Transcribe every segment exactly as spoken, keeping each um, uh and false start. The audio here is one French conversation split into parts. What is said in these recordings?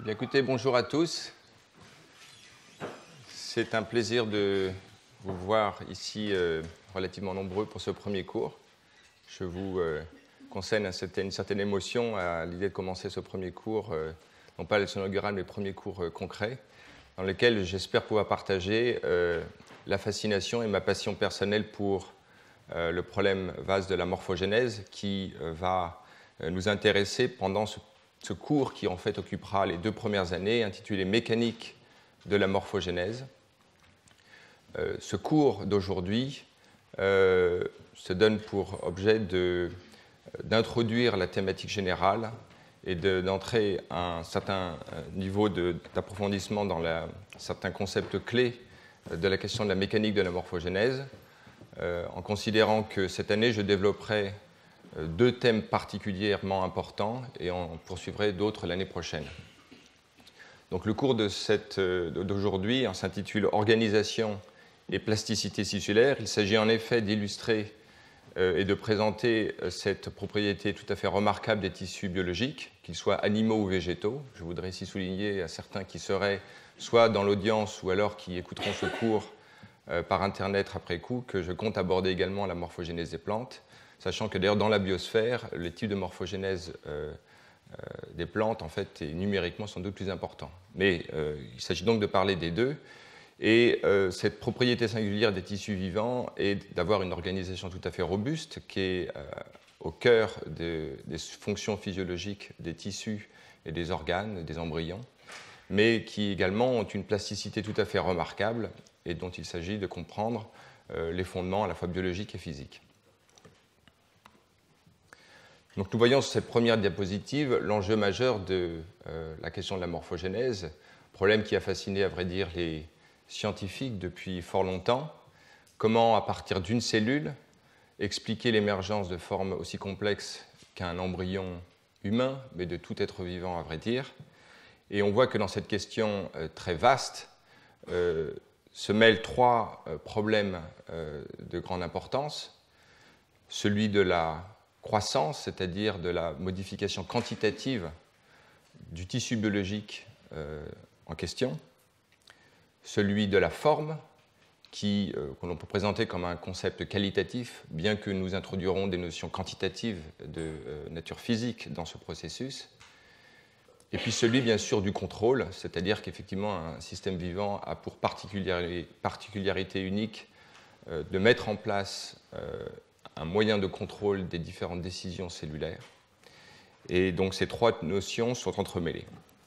Bien, écoutez, bonjour à tous. C'est un plaisir de vous voir ici euh, relativement nombreux pour ce premier cours. Je vous euh, conseille une certaine, une certaine émotion à l'idée de commencer ce premier cours, euh, non pas le leçon inaugurale, mais le premier cours euh, concret, dans lequel j'espère pouvoir partager euh, la fascination et ma passion personnelle pour euh, le problème vaste de la morphogénèse qui euh, va euh, nous intéresser pendant ce ce cours qui en fait occupera les deux premières années, intitulé « Mécanique de la morphogénèse ». Euh, ce cours d'aujourd'hui euh, se donne pour objet d'introduire la thématique générale et d'entrer de, à un certain niveau d'approfondissement dans la, certains concepts clés de la question de la mécanique de la morphogénèse, euh, en considérant que cette année, je développerai deux thèmes particulièrement importants et on poursuivrait d'autres l'année prochaine. Donc, le cours d'aujourd'hui s'intitule « Organisation et plasticité tissulaire ». Il s'agit en effet d'illustrer euh, et de présenter cette propriété tout à fait remarquable des tissus biologiques, qu'ils soient animaux ou végétaux. Je voudrais ici souligner à certains qui seraient soit dans l'audience ou alors qui écouteront ce cours euh, par Internet après coup, que je compte aborder également la morphogénèse des plantes, sachant que d'ailleurs dans la biosphère, le type de morphogénèse euh, euh, des plantes en fait, est numériquement sans doute plus important. Mais euh, il s'agit donc de parler des deux. Et euh, cette propriété singulière des tissus vivants est d'avoir une organisation tout à fait robuste qui est euh, au cœur de, des fonctions physiologiques des tissus et des organes, des embryons, mais qui également ont une plasticité tout à fait remarquable et dont il s'agit de comprendre euh, les fondements à la fois biologiques et physiques. Donc, nous voyons sur cette première diapositive l'enjeu majeur de euh, la question de la morphogénèse, problème qui a fasciné, à vrai dire, les scientifiques depuis fort longtemps. Comment, à partir d'une cellule, expliquer l'émergence de formes aussi complexes qu'un embryon humain, mais de tout être vivant, à vrai dire. Et on voit que dans cette question euh, très vaste euh, se mêlent trois euh, problèmes euh, de grande importance. Celui de la croissance, c'est-à-dire de la modification quantitative du tissu biologique euh, en question, celui de la forme, qui, euh, que l'on peut présenter comme un concept qualitatif, bien que nous introduirons des notions quantitatives de euh, nature physique dans ce processus, et puis celui, bien sûr, du contrôle, c'est-à-dire qu'effectivement, un système vivant a pour particularité, particularité unique euh, de mettre en place euh, un moyen de contrôle des différentes décisions cellulaires. Et donc ces trois notions sont entremêlées.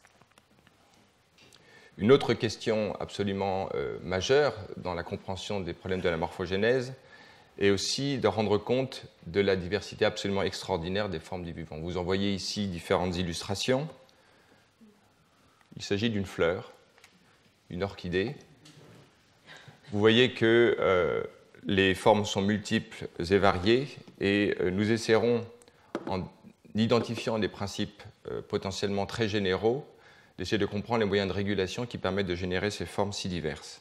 Une autre question absolument euh, majeure dans la compréhension des problèmes de la morphogénèse est aussi de rendre compte de la diversité absolument extraordinaire des formes du vivant. Vous en voyez ici différentes illustrations. Il s'agit d'une fleur, une orchidée. Vous voyez que euh, les formes sont multiples et variées et nous essaierons, en identifiant des principes euh, potentiellement très généraux, d'essayer de comprendre les moyens de régulation qui permettent de générer ces formes si diverses.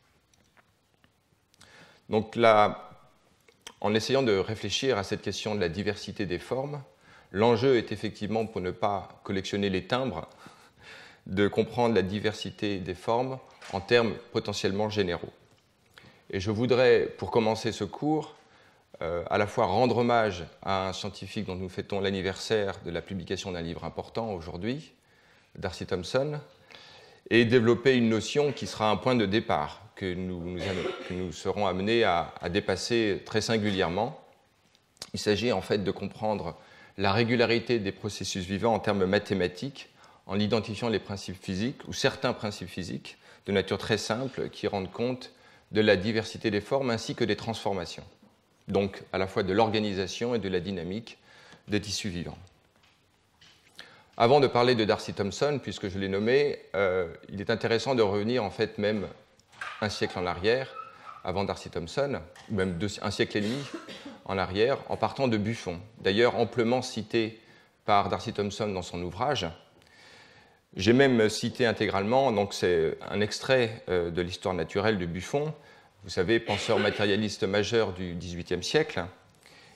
Donc là, en essayant de réfléchir à cette question de la diversité des formes, l'enjeu est effectivement, pour ne pas collectionner les timbres, de comprendre la diversité des formes en termes potentiellement généraux. Et je voudrais, pour commencer ce cours, euh, à la fois rendre hommage à un scientifique dont nous fêtons l'anniversaire de la publication d'un livre important aujourd'hui, Darcy Thompson, et développer une notion qui sera un point de départ, que nous, nous, que nous serons amenés à, à dépasser très singulièrement. Il s'agit en fait de comprendre la régularité des processus vivants en termes mathématiques, en identifiant les principes physiques, ou certains principes physiques, de nature très simple, qui rendent compte de la diversité des formes ainsi que des transformations, donc à la fois de l'organisation et de la dynamique des tissus vivants. Avant de parler de Darcy Thompson, puisque je l'ai nommé, euh, il est intéressant de revenir en fait même un siècle en arrière, avant Darcy Thompson, ou même deux, un siècle et demi en arrière, en partant de Buffon, d'ailleurs amplement cité par Darcy Thompson dans son ouvrage. J'ai même cité intégralement, donc c'est un extrait euh, de l'histoire naturelle de Buffon, vous savez, penseur matérialiste majeur du dix-huitième siècle,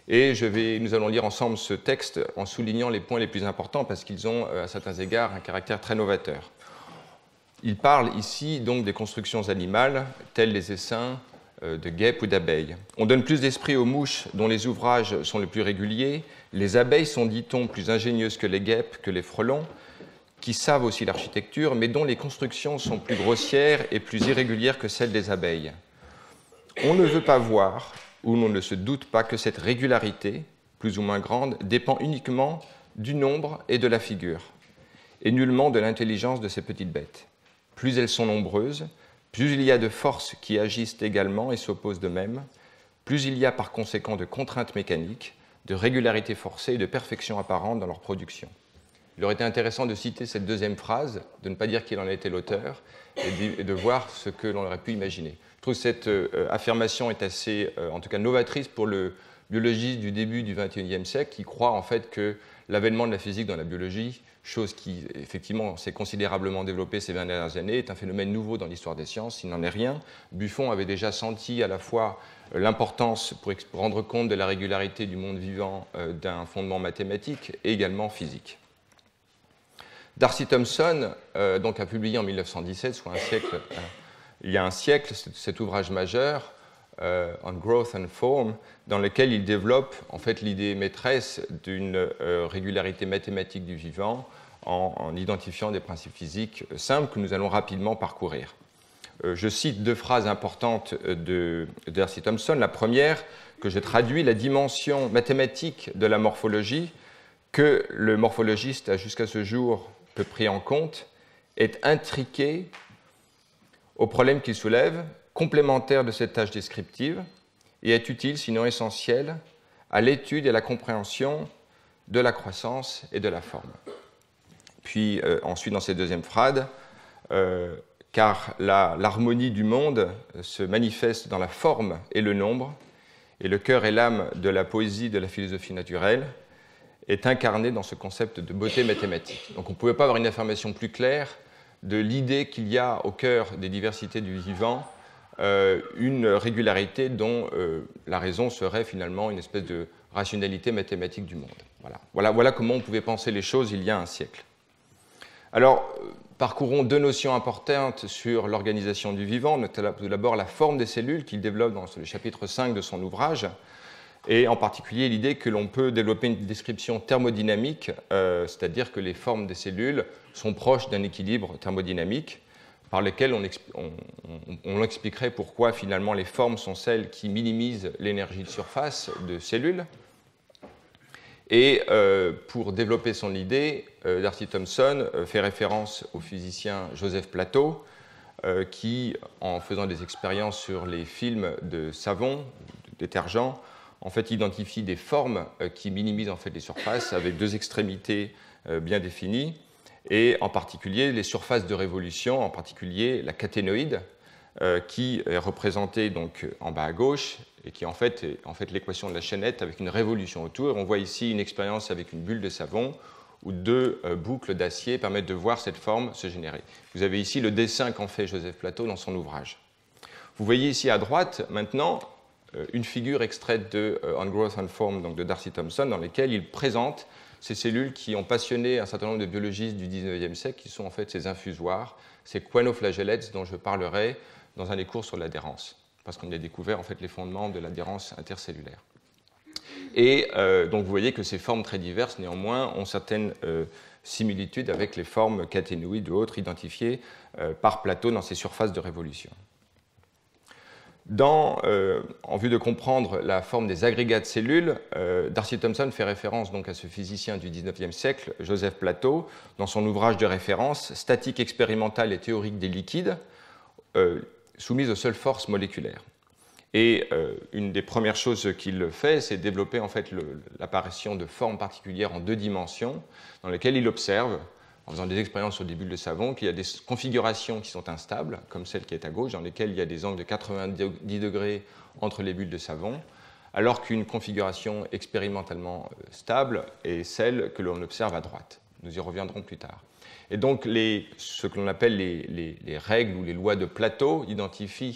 Et je vais, nous allons lire ensemble ce texte en soulignant les points les plus importants parce qu'ils ont, à certains égards, un caractère très novateur. Il parle ici donc des constructions animales, telles les essaims de guêpes ou d'abeilles. On donne plus d'esprit aux mouches dont les ouvrages sont les plus réguliers. Les abeilles sont, dit-on, plus ingénieuses que les guêpes, que les frelons, qui savent aussi l'architecture, mais dont les constructions sont plus grossières et plus irrégulières que celles des abeilles. On ne veut pas voir, ou l'on ne se doute pas que cette régularité, plus ou moins grande, dépend uniquement du nombre et de la figure, et nullement de l'intelligence de ces petites bêtes. Plus elles sont nombreuses, plus il y a de forces qui agissent également et s'opposent de même, plus il y a par conséquent de contraintes mécaniques, de régularité forcée et de perfection apparente dans leur production. Il aurait été intéressant de citer cette deuxième phrase, de ne pas dire qu'il en a été l'auteur, et de voir ce que l'on aurait pu imaginer. Je trouve que cette euh, affirmation est assez, euh, en tout cas novatrice pour le biologiste du début du vingt et unième siècle, qui croit en fait que l'avènement de la physique dans la biologie, chose qui effectivement s'est considérablement développée ces vingt dernières années, est un phénomène nouveau dans l'histoire des sciences, il n'en est rien. Buffon avait déjà senti à la fois euh, l'importance pour, pour rendre compte de la régularité du monde vivant euh, d'un fondement mathématique et également physique. Darcy Thompson euh, donc, a publié en mille neuf cent dix-sept, soit un siècle, euh, il y a un siècle, cet ouvrage majeur, euh, On Growth and Form, dans lequel il développe en fait, l'idée maîtresse d'une euh, régularité mathématique du vivant en, en identifiant des principes physiques simples que nous allons rapidement parcourir. Euh, je cite deux phrases importantes de, de Darcy Thompson. La première, que je traduis, la dimension mathématique de la morphologie que le morphologiste a jusqu'à ce jour peu pris en compte, est intriquée au problème qu'il soulève, complémentaire de cette tâche descriptive, et est utile, sinon essentielle, à l'étude et à la compréhension de la croissance et de la forme. Puis euh, ensuite, dans cette deuxième phrase, euh, car la, l'harmonie du monde se manifeste dans la forme et le nombre, et le cœur et l'âme de la poésie de la philosophie naturelle est incarné dans ce concept de beauté mathématique. Donc on ne pouvait pas avoir une affirmation plus claire de l'idée qu'il y a au cœur des diversités du vivant euh, une régularité dont euh, la raison serait finalement une espèce de rationalité mathématique du monde. Voilà. Voilà, voilà comment on pouvait penser les choses il y a un siècle. Alors, parcourons deux notions importantes sur l'organisation du vivant. Tout d'abord la forme des cellules qu'il développe dans le chapitre cinq de son ouvrage, et en particulier l'idée que l'on peut développer une description thermodynamique, euh, c'est-à-dire que les formes des cellules sont proches d'un équilibre thermodynamique, par lequel on, on, on, on expliquerait pourquoi finalement les formes sont celles qui minimisent l'énergie de surface de cellules. Et euh, pour développer son idée, euh, Darcy Thompson euh, fait référence au physicien Joseph Plato, euh, qui, en faisant des expériences sur les films de savon, de détergents, en fait, identifie des formes euh, qui minimisent en fait, les surfaces avec deux extrémités euh, bien définies, et en particulier les surfaces de révolution, en particulier la caténoïde, euh, qui est représentée donc, en bas à gauche, et qui en fait est en fait, l'équation de la chaînette avec une révolution autour. On voit ici une expérience avec une bulle de savon, où deux euh, boucles d'acier permettent de voir cette forme se générer. Vous avez ici le dessin qu'en fait Joseph Plato dans son ouvrage. Vous voyez ici à droite, maintenant, une figure extraite de euh, On Growth and Form, donc de Darcy Thompson, dans laquelle il présente ces cellules qui ont passionné un certain nombre de biologistes du dix-neuvième siècle, qui sont en fait ces infusoires, ces choanoflagellates dont je parlerai dans un des cours sur l'adhérence, parce qu'on y a découvert en fait les fondements de l'adhérence intercellulaire. Et euh, donc vous voyez que ces formes très diverses, néanmoins, ont certaines euh, similitudes avec les formes caténoïdes ou autres identifiées euh, par Plato dans ses surfaces de révolution. Dans, euh, en vue de comprendre la forme des agrégats de cellules, euh, Darcy Thompson fait référence donc à ce physicien du dix-neuvième siècle, Joseph Plato, dans son ouvrage de référence « Statique expérimentale et théorique des liquides euh, », soumise aux seules forces moléculaires. Et euh, une des premières choses qu'il fait, c'est développer en fait, le, l'apparition de formes particulières en deux dimensions, dans lesquelles il observe, en faisant des expériences sur des bulles de savon, qu'il y a des configurations qui sont instables, comme celle qui est à gauche, dans lesquelles il y a des angles de quatre-vingt-dix degrés entre les bulles de savon, alors qu'une configuration expérimentalement stable est celle que l'on observe à droite. Nous y reviendrons plus tard. Et donc, les, ce que l'on appelle les, les, les règles ou les lois de Plato identifient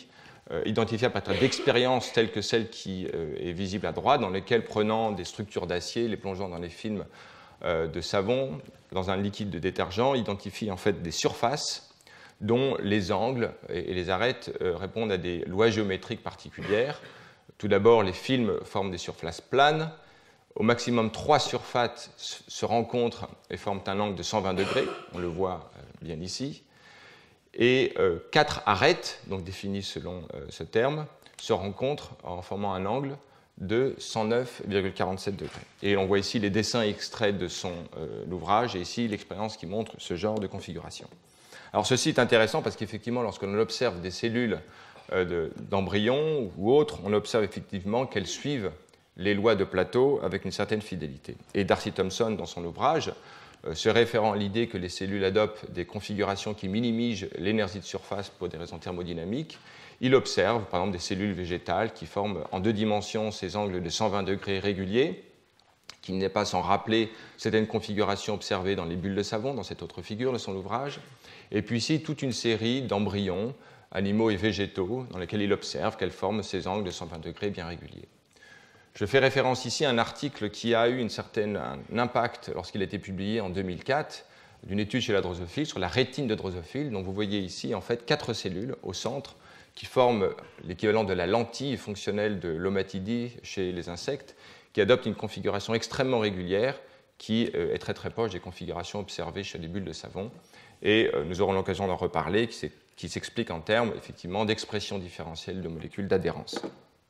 euh, identifiés à partir d'expériences telles que celle qui euh, est visible à droite, dans lesquelles, prenant des structures d'acier, les plongeant dans les films euh, de savon, dans un liquide de détergent, identifient en fait des surfaces dont les angles et, et les arêtes euh, répondent à des lois géométriques particulières. Tout d'abord, les films forment des surfaces planes. Au maximum, trois surfaces se rencontrent et forment un angle de cent vingt degrés. On le voit bien ici. Et euh, quatre arêtes, donc définies selon euh, ce terme, se rencontrent en formant un angle de cent neuf virgule quarante-sept degrés. Et on voit ici les dessins extraits de son euh, ouvrage et ici l'expérience qui montre ce genre de configuration. Alors ceci est intéressant parce qu'effectivement, lorsqu'on observe des cellules euh, d'embryons ou autres, on observe effectivement qu'elles suivent les lois de Plateau avec une certaine fidélité. Et Darcy Thompson, dans son ouvrage, euh, se référant à l'idée que les cellules adoptent des configurations qui minimisent l'énergie de surface pour des raisons thermodynamiques, il observe, par exemple, des cellules végétales qui forment en deux dimensions ces angles de cent vingt degrés réguliers, qui n'est pas sans rappeler certaines configurations observées dans les bulles de savon, dans cette autre figure de son ouvrage. Et puis ici, toute une série d'embryons, animaux et végétaux, dans lesquels il observe qu'elles forment ces angles de cent vingt degrés bien réguliers. Je fais référence ici à un article qui a eu une certaine, un impact lorsqu'il a été publié en deux mille quatre, d'une étude chez la drosophile sur la rétine de drosophile. Donc vous voyez ici en fait quatre cellules au centre qui forment l'équivalent de la lentille fonctionnelle de l'omatidie chez les insectes, qui adoptent une configuration extrêmement régulière qui est très très proche des configurations observées chez les bulles de savon. Et nous aurons l'occasion d'en reparler, qui s'explique en termes effectivement d'expression différentielle de molécules d'adhérence.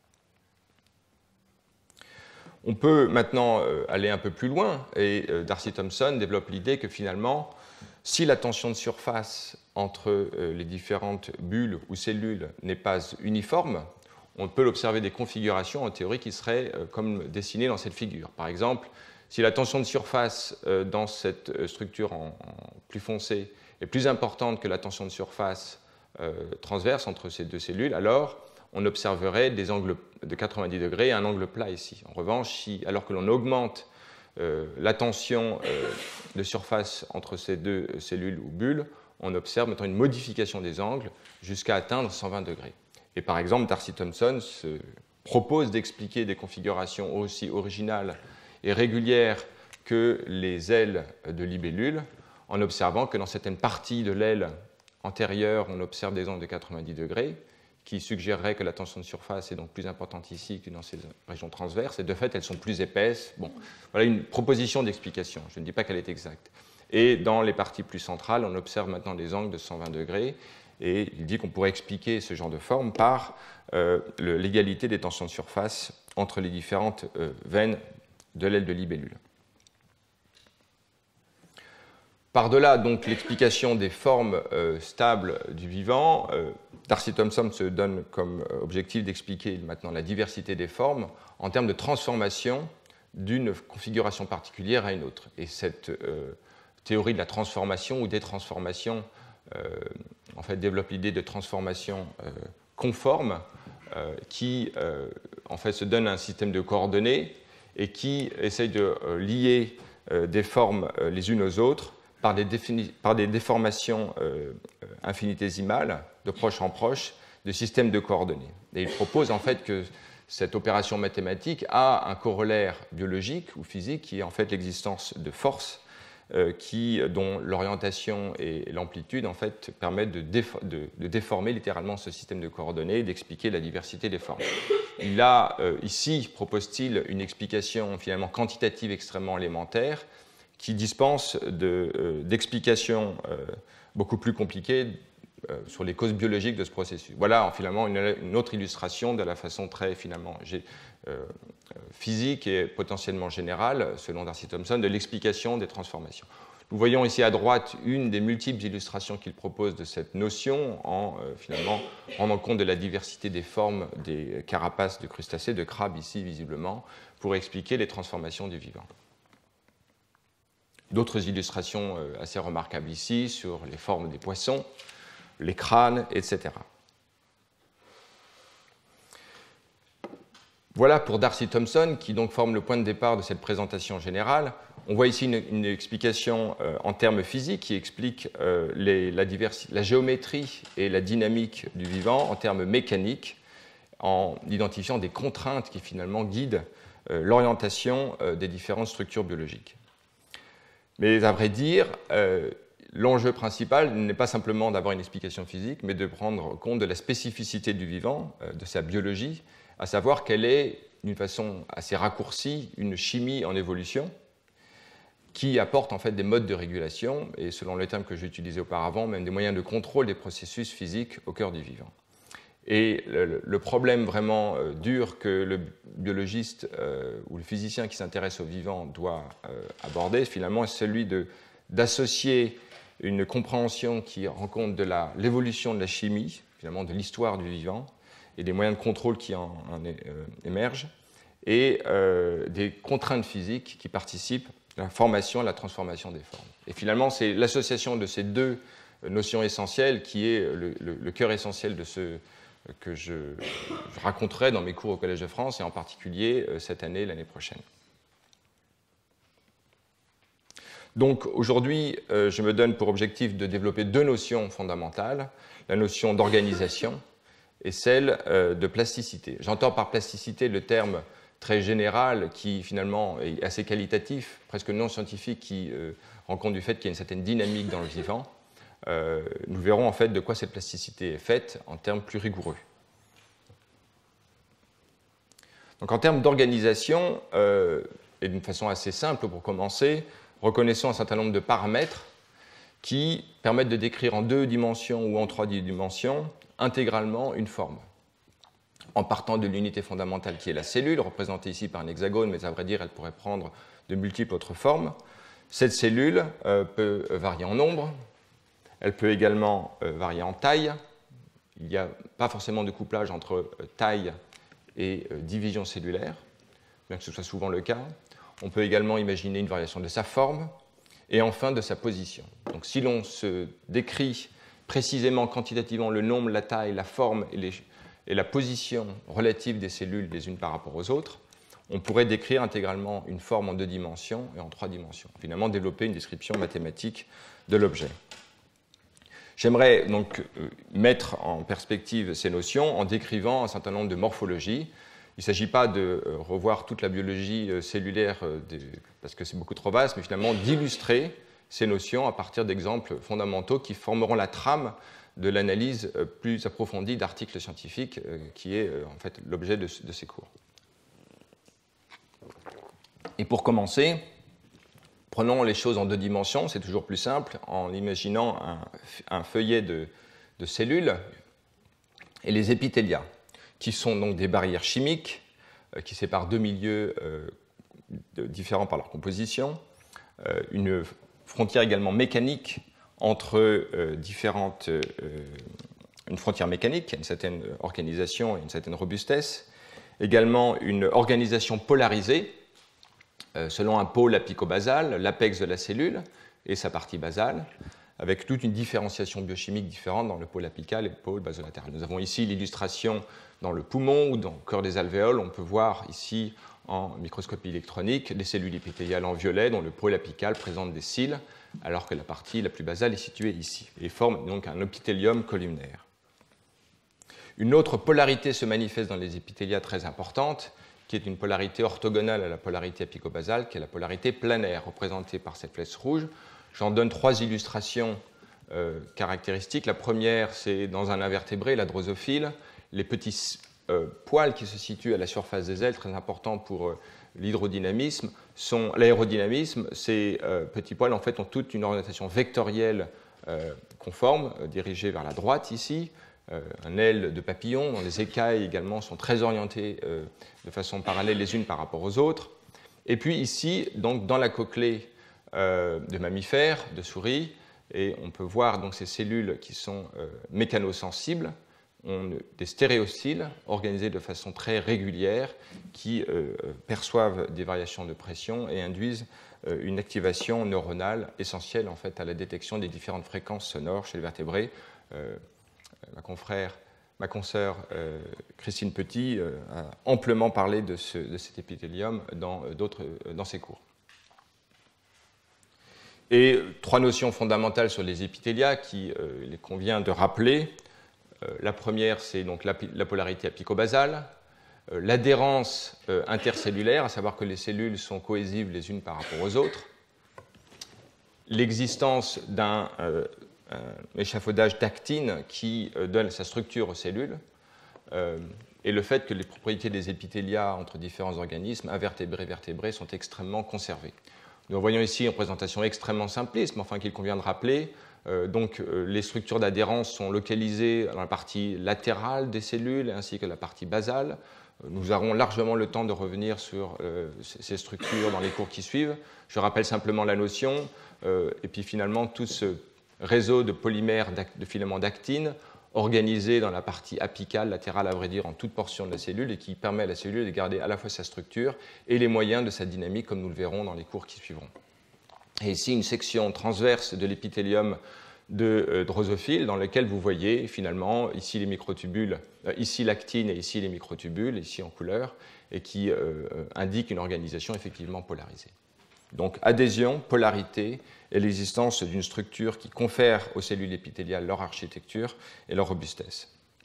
On peut maintenant aller un peu plus loin, et Darcy Thompson développe l'idée que finalement, si la tension de surface entre les différentes bulles ou cellules n'est pas uniforme, on peut l'observer des configurations en théorie qui seraient comme dessinées dans cette figure. Par exemple, si la tension de surface dans cette structure en, en plus foncée est plus importante que la tension de surface euh, transverse entre ces deux cellules, alors on observerait des angles de quatre-vingt-dix degrés et un angle plat ici. En revanche, si, alors que l'on augmente euh, la tension euh, de surface entre ces deux cellules ou bulles, on observe maintenant une modification des angles jusqu'à atteindre cent vingt degrés. Et par exemple, Darcy Thompson se propose d'expliquer des configurations aussi originales et régulières que les ailes de libellules, en observant que dans certaines parties de l'aile antérieure, on observe des angles de quatre-vingt-dix degrés, qui suggérerait que la tension de surface est donc plus importante ici que dans ces régions transverses, et de fait, elles sont plus épaisses. Bon, voilà une proposition d'explication, je ne dis pas qu'elle est exacte. Et dans les parties plus centrales, on observe maintenant des angles de cent vingt degrés, et il dit qu'on pourrait expliquer ce genre de forme par euh, l'égalité des tensions de surface entre les différentes euh, veines de l'aile de libellule. Par-delà donc l'explication des formes euh, stables du vivant, euh, Darcy Thompson se donne comme objectif d'expliquer maintenant la diversité des formes en termes de transformation d'une configuration particulière à une autre. Et cette euh, théorie de la transformation ou des transformations euh, en fait, développe l'idée de transformation euh, conforme euh, qui euh, en fait, se donne un système de coordonnées et qui essaye de euh, lier euh, des formes euh, les unes aux autres par des, par des déformations euh, infinitésimales, de proche en proche, de systèmes de coordonnées. Et il propose en fait que cette opération mathématique a un corollaire biologique ou physique qui est en fait l'existence de forces euh, qui, dont l'orientation et l'amplitude en fait permettent de, défo de, de déformer littéralement ce système de coordonnées et d'expliquer la diversité des formes. Il a euh, ici, propose-t-il, une explication finalement quantitative extrêmement élémentaire qui dispense d'explications de, euh, beaucoup plus compliquées euh, sur les causes biologiques de ce processus. Voilà finalement une, une autre illustration de la façon très finalement euh, physique et potentiellement générale, selon Darcy Thompson, de l'explication des transformations. Nous voyons ici à droite une des multiples illustrations qu'il propose de cette notion en euh, finalement rendant compte de la diversité des formes des carapaces de crustacés, de crabes ici visiblement, pour expliquer les transformations du vivant. D'autres illustrations assez remarquables ici sur les formes des poissons, les crânes, et cetera. Voilà pour Darcy Thompson, qui donc forme le point de départ de cette présentation générale. On voit ici une, une explication euh, en termes physiques qui explique euh, les, la, la géométrie et la dynamique du vivant en termes mécaniques, en identifiant des contraintes qui finalement guident euh, l'orientation euh, des différentes structures biologiques. Mais à vrai dire, euh, l'enjeu principal n'est pas simplement d'avoir une explication physique, mais de prendre compte de la spécificité du vivant, euh, de sa biologie, à savoir qu'elle est, d'une façon assez raccourcie, une chimie en évolution, qui apporte en fait des modes de régulation et, selon les termes que j'ai utilisés auparavant, même des moyens de contrôle des processus physiques au cœur du vivant. Et le, le problème vraiment euh, dur que le biologiste euh, ou le physicien qui s'intéresse au vivant doit euh, aborder, finalement, c'est celui de, d'associer une compréhension qui rend compte de la, l'évolution de la chimie, finalement de l'histoire du vivant, et des moyens de contrôle qui en, en euh, émergent, et euh, des contraintes physiques qui participent la formation et la transformation des formes. Et finalement, c'est l'association de ces deux notions essentielles qui est le, le, le cœur essentiel de ce que je, je raconterai dans mes cours au Collège de France, et en particulier cette année, l'année prochaine. Donc aujourd'hui, je me donne pour objectif de développer deux notions fondamentales, la notion d'organisation et celle de plasticité. J'entends par plasticité le terme très général, qui finalement est assez qualitatif, presque non scientifique, qui euh, rend compte du fait qu'il y a une certaine dynamique dans le vivant. Euh, nous verrons en fait de quoi cette plasticité est faite en termes plus rigoureux. Donc en termes d'organisation, euh, et d'une façon assez simple pour commencer, reconnaissons un certain nombre de paramètres qui permettent de décrire en deux dimensions ou en trois dimensions intégralement une forme, en partant de l'unité fondamentale qui est la cellule, représentée ici par un hexagone, mais à vrai dire, elle pourrait prendre de multiples autres formes. Cette cellule euh, peut varier en nombre, elle peut également euh, varier en taille. Il n'y a pas forcément de couplage entre euh, taille et euh, division cellulaire, bien que ce soit souvent le cas. On peut également imaginer une variation de sa forme et enfin de sa position. Donc si l'on se décrit précisément, quantitativement, le nombre, la taille, la forme et les et la position relative des cellules les unes par rapport aux autres, on pourrait décrire intégralement une forme en deux dimensions et en trois dimensions. Finalement, développer une description mathématique de l'objet. J'aimerais donc mettre en perspective ces notions en décrivant un certain nombre de morphologies. Il ne s'agit pas de revoir toute la biologie cellulaire, parce que c'est beaucoup trop vaste, mais finalement d'illustrer ces notions à partir d'exemples fondamentaux qui formeront la trame de l'analyse plus approfondie d'articles scientifiques, qui est en fait l'objet de, de ces cours. Et pour commencer, prenons les choses en deux dimensions, c'est toujours plus simple, en imaginant un, un feuillet de, de cellules et les épithélias, qui sont donc des barrières chimiques euh, qui séparent deux milieux euh, de, différents par leur composition, euh, une frontière également mécanique entre euh, différentes, euh, une frontière mécanique, une certaine organisation et une certaine robustesse, également une organisation polarisée euh, selon un pôle apicobasal, l'apex de la cellule et sa partie basale, avec toute une différenciation biochimique différente dans le pôle apical et le pôle basolatéral. Nous avons ici l'illustration dans le poumon ou dans le cœur des alvéoles. On peut voir ici en microscopie électronique les cellules épithéliales en violet dont le pôle apical présente des cils, alors que la partie la plus basale est située ici, et forme donc un épithélium columnaire. Une autre polarité se manifeste dans les épithélias très importante, qui est une polarité orthogonale à la polarité apicobasale, qui est la polarité planaire, représentée par cette flèche rouge. J'en donne trois illustrations euh, caractéristiques. La première, c'est dans un invertébré, la drosophile, les petits euh, poils qui se situent à la surface des ailes, très importants pour euh, l'hydrodynamisme, sont l'aérodynamisme. Ces euh, petits poils, en fait, ont toute une orientation vectorielle euh, conforme, euh, dirigée vers la droite ici. Euh, un aile de papillon, dont les écailles également sont très orientées euh, de façon parallèle les unes par rapport aux autres. Et puis ici, donc, dans la cochlée euh, de mammifères, de souris, et on peut voir donc ces cellules qui sont euh, mécanosensibles, ont des stéréocyles organisés de façon très régulière qui euh, perçoivent des variations de pression et induisent euh, une activation neuronale essentielle en fait, à la détection des différentes fréquences sonores chez les vertébrés. Euh, ma confrère, ma consoeur euh, Christine Petit euh, a amplement parlé de, ce, de cet épithélium dans, euh, d'autres, euh, dans ses cours. Et trois notions fondamentales sur les épithélias qu'il euh, convient de rappeler. Euh, la première, c'est donc la, la polarité apicobasale, euh, l'adhérence euh, intercellulaire, à savoir que les cellules sont cohésives les unes par rapport aux autres, l'existence d'un euh, échafaudage d'actine qui euh, donne sa structure aux cellules, euh, et le fait que les propriétés des épithélias entre différents organismes, invertébrés et vertébrés, sont extrêmement conservées. Nous voyons ici une représentation extrêmement simpliste, mais enfin qu'il convient de rappeler. Euh, donc, euh, les structures d'adhérence sont localisées dans la partie latérale des cellules ainsi que la partie basale. Nous aurons largement le temps de revenir sur euh, ces structures dans les cours qui suivent. Je rappelle simplement la notion, euh, et puis finalement tout ce réseau de polymères de filaments d'actine organisé dans la partie apicale, latérale à vrai dire, en toute portion de la cellule et qui permet à la cellule de garder à la fois sa structure et les moyens de sa dynamique, comme nous le verrons dans les cours qui suivront. Et ici, une section transverse de l'épithélium de euh, drosophile dans laquelle vous voyez finalement ici les microtubules, euh, ici l'actine et ici les microtubules, ici en couleur, et qui euh, indique une organisation effectivement polarisée. Donc adhésion, polarité et l'existence d'une structure qui confère aux cellules épithéliales leur architecture et leur robustesse.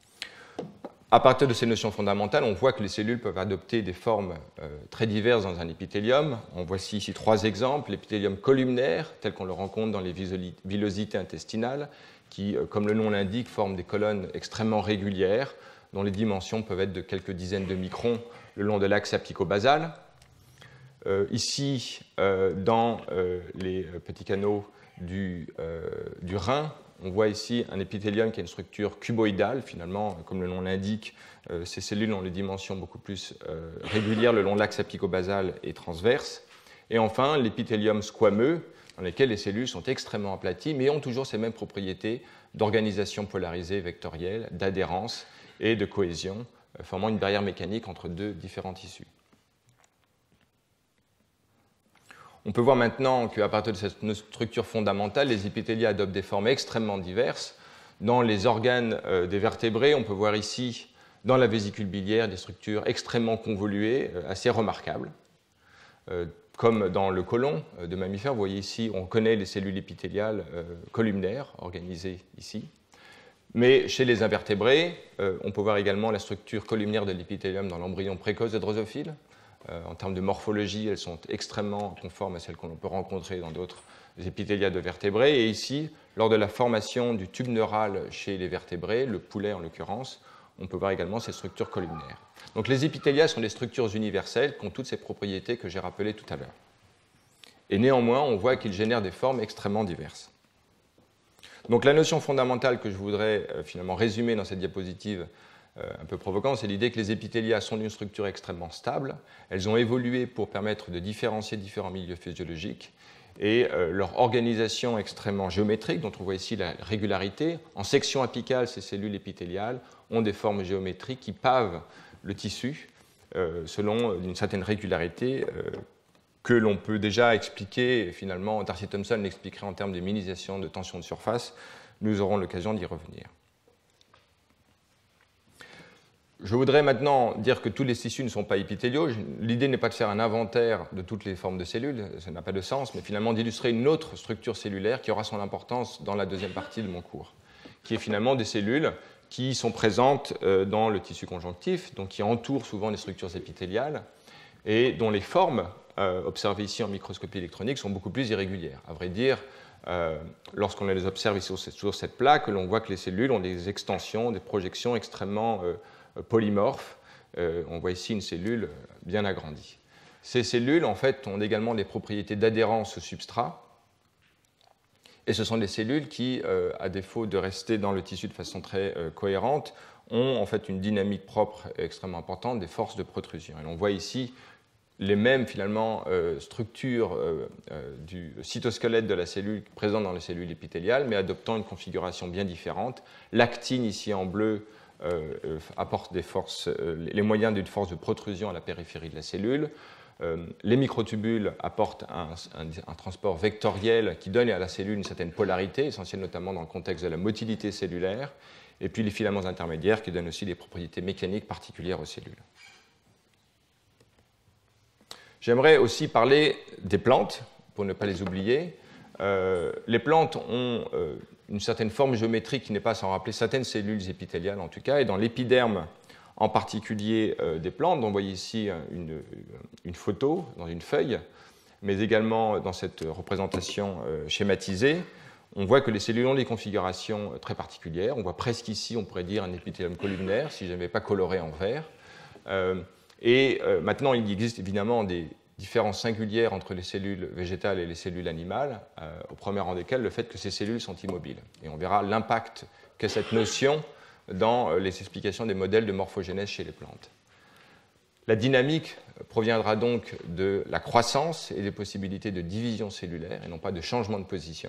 À partir de ces notions fondamentales, on voit que les cellules peuvent adopter des formes euh, très diverses dans un épithélium. On voit ici trois exemples. L'épithélium columnaire, tel qu'on le rencontre dans les villosités intestinales, qui, euh, comme le nom l'indique, forment des colonnes extrêmement régulières, dont les dimensions peuvent être de quelques dizaines de microns le long de l'axe apicobasal. Euh, ici, euh, dans euh, les petits canaux du, euh, du rein, on voit ici un épithélium qui a une structure cuboïdale. Finalement, comme le nom l'indique, euh, ces cellules ont des dimensions beaucoup plus euh, régulières le long de l'axe apicobasal et transverse. Et enfin, l'épithélium squameux, dans lequel les cellules sont extrêmement aplaties, mais ont toujours ces mêmes propriétés d'organisation polarisée vectorielle, d'adhérence et de cohésion, euh, formant une barrière mécanique entre deux différents tissus. On peut voir maintenant qu'à partir de cette structure fondamentale, les épithélias adoptent des formes extrêmement diverses. Dans les organes euh, des vertébrés, on peut voir ici, dans la vésicule biliaire, des structures extrêmement convoluées, euh, assez remarquables. Euh, comme dans le côlon euh, de mammifères, vous voyez ici, on connaît les cellules épithéliales euh, columnaires, organisées ici. Mais chez les invertébrés, euh, on peut voir également la structure columnaire de l'épithélium dans l'embryon précoce de drosophile. Euh, en termes de morphologie, elles sont extrêmement conformes à celles qu'on peut rencontrer dans d'autres épithélias de vertébrés. Et ici, lors de la formation du tube neural chez les vertébrés, le poulet en l'occurrence, on peut voir également ces structures columnaires. Donc les épithélias sont des structures universelles qui ont toutes ces propriétés que j'ai rappelées tout à l'heure. Et néanmoins, on voit qu'ils génèrent des formes extrêmement diverses. Donc la notion fondamentale que je voudrais euh, finalement résumer dans cette diapositive euh, un peu provocante, c'est l'idée que les épithélias sont d'une structure extrêmement stable. Elles ont évolué pour permettre de différencier différents milieux physiologiques et euh, leur organisation extrêmement géométrique, dont on voit ici la régularité. En section apicale, ces cellules épithéliales ont des formes géométriques qui pavent le tissu euh, selon une certaine régularité euh, que l'on peut déjà expliquer. Finalement, Darcy Thompson l'expliquerait en termes de minimisation de tension de surface. Nous aurons l'occasion d'y revenir. Je voudrais maintenant dire que tous les tissus ne sont pas épithéliaux. L'idée n'est pas de faire un inventaire de toutes les formes de cellules, ça n'a pas de sens, mais finalement d'illustrer une autre structure cellulaire qui aura son importance dans la deuxième partie de mon cours, qui est finalement des cellules qui sont présentes dans le tissu conjonctif, donc qui entourent souvent les structures épithéliales, et dont les formes euh, observées ici en microscopie électronique sont beaucoup plus irrégulières. À vrai dire, euh, lorsqu'on les observe ici sur cette, sur cette plaque, l'on voit que les cellules ont des extensions, des projections extrêmement euh, polymorphes. Euh, on voit ici une cellule bien agrandie. Ces cellules, en fait, ont également des propriétés d'adhérence au substrat, et ce sont des cellules qui, euh, à défaut de rester dans le tissu de façon très euh, cohérente, ont en fait une dynamique propre extrêmement importante, des forces de protrusion. Et on voit ici les mêmes finalement euh, structures euh, euh, du cytosquelette de la cellule présentes dans les cellules épithéliales, mais adoptant une configuration bien différente. L'actine ici en bleu euh, euh, apporte des forces, euh, les moyens d'une force de protrusion à la périphérie de la cellule. Euh, les microtubules apportent un, un, un transport vectoriel qui donne à la cellule une certaine polarité, essentielle notamment dans le contexte de la motilité cellulaire, et puis les filaments intermédiaires qui donnent aussi des propriétés mécaniques particulières aux cellules. J'aimerais aussi parler des plantes, pour ne pas les oublier. Euh, les plantes ont euh, une certaine forme géométrique qui n'est pas sans rappeler certaines cellules épithéliales en tout cas, et dans l'épiderme en particulier euh, des plantes, dont vous voyez ici une, une photo dans une feuille, mais également dans cette représentation euh, schématisée, on voit que les cellules ont des configurations très particulières. On voit presque ici, on pourrait dire, un épithélium columnaire, si je n'avais pas coloré en vert. Euh, et euh, maintenant, il existe évidemment des différences singulières entre les cellules végétales et les cellules animales, euh, au premier rang desquelles le fait que ces cellules sont immobiles. Et on verra l'impact qu'a cette notion dans les explications des modèles de morphogénèse chez les plantes. La dynamique proviendra donc de la croissance et des possibilités de division cellulaire, et non pas de changement de position.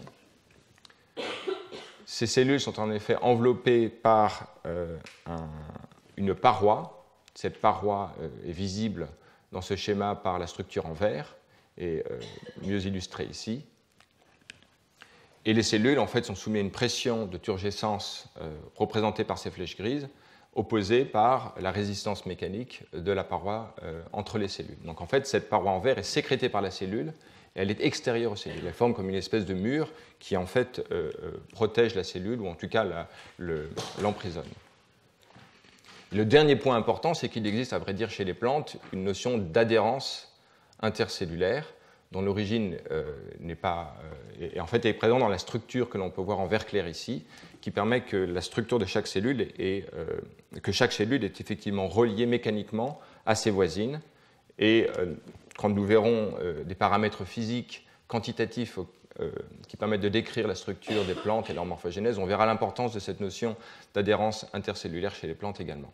Ces cellules sont en effet enveloppées par euh, un, une paroi. Cette paroi euh, est visible dans ce schéma par la structure en vert, et euh, mieux illustrée ici. Et les cellules, en fait, sont soumises à une pression de turgescence euh, représentée par ces flèches grises, opposée par la résistance mécanique de la paroi euh, entre les cellules. Donc, en fait, cette paroi en vert est sécrétée par la cellule, et elle est extérieure aux cellules. Elle forme comme une espèce de mur qui, en fait, euh, euh, protège la cellule, ou en tout cas la, le, l'emprisonne. Le dernier point important, c'est qu'il existe, à vrai dire, chez les plantes, une notion d'adhérence intercellulaire, dont l'origine euh, n'est pas, euh, est, en fait, est présente dans la structure que l'on peut voir en vert clair ici, qui permet que la structure de chaque cellule est, euh, que chaque cellule est effectivement reliée mécaniquement à ses voisines. Et euh, quand nous verrons euh, des paramètres physiques quantitatifs euh, qui permettent de décrire la structure des plantes et leur morphogénèse, on verra l'importance de cette notion d'adhérence intercellulaire chez les plantes également.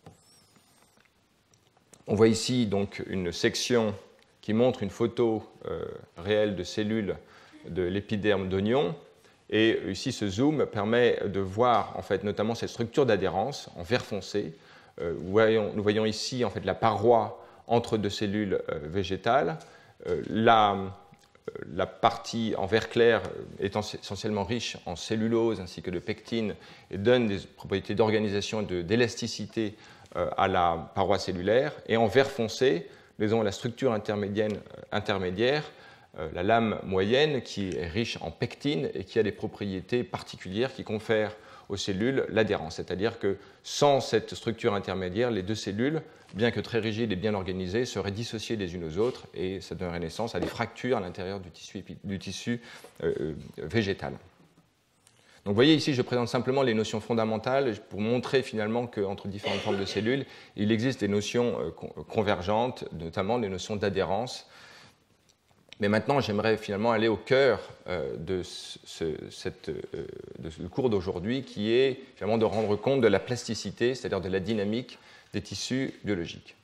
On voit ici donc une section qui montre une photo euh, réelle de cellules de l'épiderme d'oignon. Et ici, ce zoom permet de voir en fait, notamment cette structure d'adhérence en vert foncé. Euh, nous, voyons, nous voyons ici en fait, la paroi entre deux cellules euh, végétales. Euh, la, la partie en vert clair est essentiellement riche en cellulose ainsi que de pectine et donne des propriétés d'organisation et d'élasticité euh, à la paroi cellulaire. Et en vert foncé, nous avons la structure intermédiaire, intermédiaire euh, la lame moyenne, qui est riche en pectine et qui a des propriétés particulières qui confèrent aux cellules l'adhérence. C'est-à-dire que sans cette structure intermédiaire, les deux cellules, bien que très rigides et bien organisées, seraient dissociées les unes aux autres et ça donnerait naissance à des fractures à l'intérieur du tissu, du tissu euh, végétal. Donc vous voyez ici, je présente simplement les notions fondamentales pour montrer finalement qu'entre différentes formes de cellules, il existe des notions convergentes, notamment des notions d'adhérence. Mais maintenant, j'aimerais finalement aller au cœur de ce, cette, de ce cours d'aujourd'hui, qui est finalement de rendre compte de la plasticité, c'est-à-dire de la dynamique des tissus biologiques.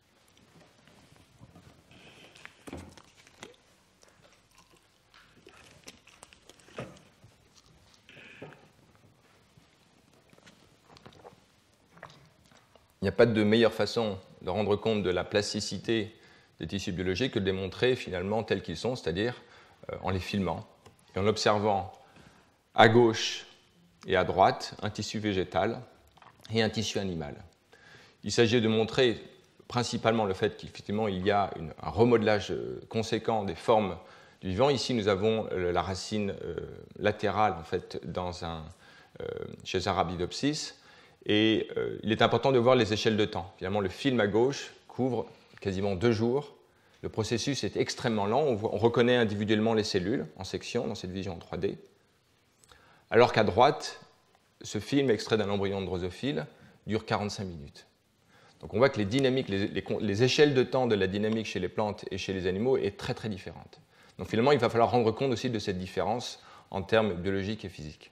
Il n'y a pas de meilleure façon de rendre compte de la plasticité des tissus biologiques que de les montrer finalement tels qu'ils sont, c'est-à-dire euh, en les filmant et en observant à gauche et à droite un tissu végétal et un tissu animal. Il s'agit de montrer principalement le fait qu'effectivement il y a une, un remodelage conséquent des formes du vivant. Ici, nous avons la racine euh, latérale en fait, dans un, euh, chez Arabidopsis. Et euh, il est important de voir les échelles de temps. Finalement, le film à gauche couvre quasiment deux jours. Le processus est extrêmement lent. On, voit, on reconnaît individuellement les cellules en section dans cette vision en trois D. Alors qu'à droite, ce film extrait d'un embryon de drosophile dure quarante-cinq minutes. Donc on voit que les dynamiques, les, les, les échelles de temps de la dynamique chez les plantes et chez les animaux est très très différente. Donc finalement, il va falloir rendre compte aussi de cette différence en termes biologiques et physiques.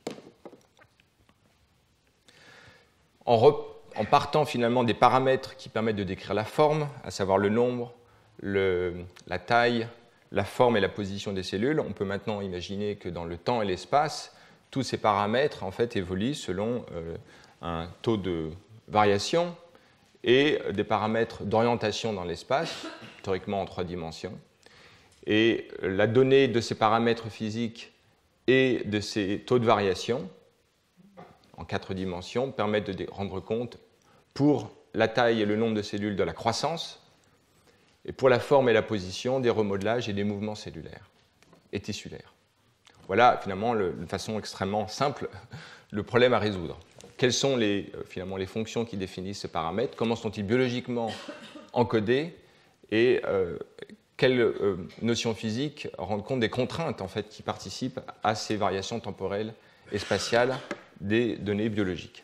En, re, en partant finalement des paramètres qui permettent de décrire la forme, à savoir le nombre, le, la taille, la forme et la position des cellules, on peut maintenant imaginer que dans le temps et l'espace, tous ces paramètres en fait évoluent selon euh, un taux de variation et des paramètres d'orientation dans l'espace, théoriquement en trois dimensions. Et la donnée de ces paramètres physiques et de ces taux de variation en quatre dimensions permettent de rendre compte pour la taille et le nombre de cellules de la croissance et pour la forme et la position des remodelages et des mouvements cellulaires et tissulaires. Voilà finalement le, de façon extrêmement simple le problème à résoudre. Quelles sont les, euh, finalement les fonctions qui définissent ces paramètres? Comment sont-ils biologiquement encodés? Et euh, quelles euh, notions physiques rendent compte des contraintes en fait, qui participent à ces variations temporelles et spatiales des données biologiques?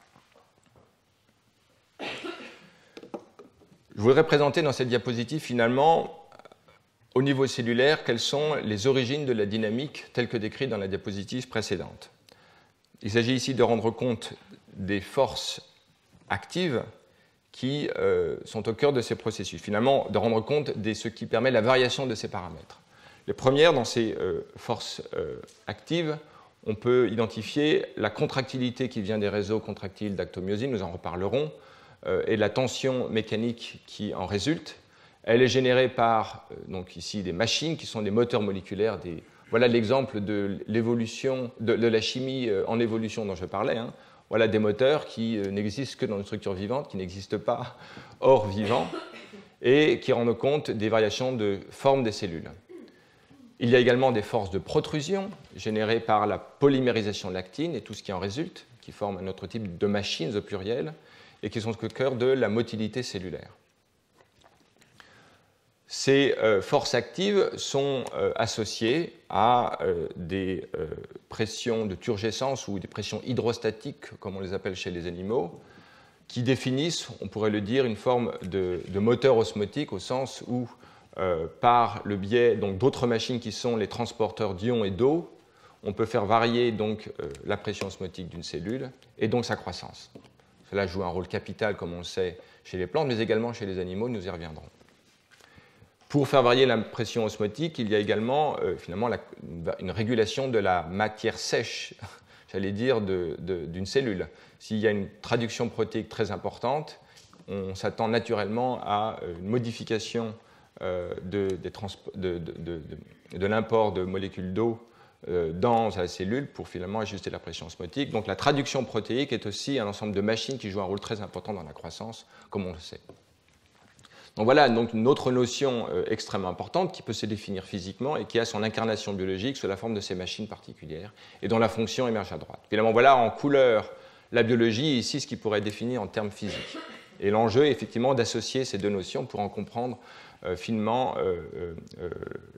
Je voudrais présenter dans cette diapositive finalement, au niveau cellulaire, quelles sont les origines de la dynamique telle que décrite dans la diapositive précédente. Il s'agit ici de rendre compte des forces actives qui euh, sont au cœur de ces processus. Finalement, de rendre compte de ce qui permet la variation de ces paramètres. Les premières, dans ces euh, forces euh, actives, on peut identifier la contractilité qui vient des réseaux contractiles d'actomyosine, nous en reparlerons, euh, et la tension mécanique qui en résulte. Elle est générée par, euh, donc ici, des machines qui sont des moteurs moléculaires. Des... Voilà l'exemple de l'évolution, de, de la chimie euh, en évolution dont je parlais. Hein. Voilà des moteurs qui euh, n'existent que dans une structure vivante, qui n'existent pas hors vivant, et qui rendent compte des variations de forme des cellules. Il y a également des forces de protrusion générées par la polymérisation lactine et tout ce qui en résulte, qui forment un autre type de machines au pluriel, et qui sont au cœur de la motilité cellulaire. Ces euh, forces actives sont euh, associées à euh, des euh, pressions de turgescence ou des pressions hydrostatiques, comme on les appelle chez les animaux, qui définissent, on pourrait le dire, une forme de, de moteur osmotique au sens où, euh, par le biais donc, d'autres machines qui sont les transporteurs d'ions et d'eau, on peut faire varier donc, euh, la pression osmotique d'une cellule et donc sa croissance. Cela joue un rôle capital, comme on le sait, chez les plantes, mais également chez les animaux, nous y reviendrons. Pour faire varier la pression osmotique, il y a également euh, finalement la, une régulation de la matière sèche, j'allais dire, de, de, d'une cellule. S'il y a une traduction protéique très importante, on s'attend naturellement à une modification euh, de, des transpo- de, de, de, de, de l'import de molécules d'eau euh, dans la cellule pour finalement ajuster la pression osmotique. Donc la traduction protéique est aussi un ensemble de machines qui jouent un rôle très important dans la croissance, comme on le sait. Donc voilà donc une autre notion euh, extrêmement importante qui peut se définir physiquement et qui a son incarnation biologique sous la forme de ces machines particulières et dont la fonction émerge à droite. Finalement, voilà en couleur la biologie, ici ce qui pourrait être défini en termes physiques. Et l'enjeu est effectivement d'associer ces deux notions pour en comprendre euh, finement euh, euh,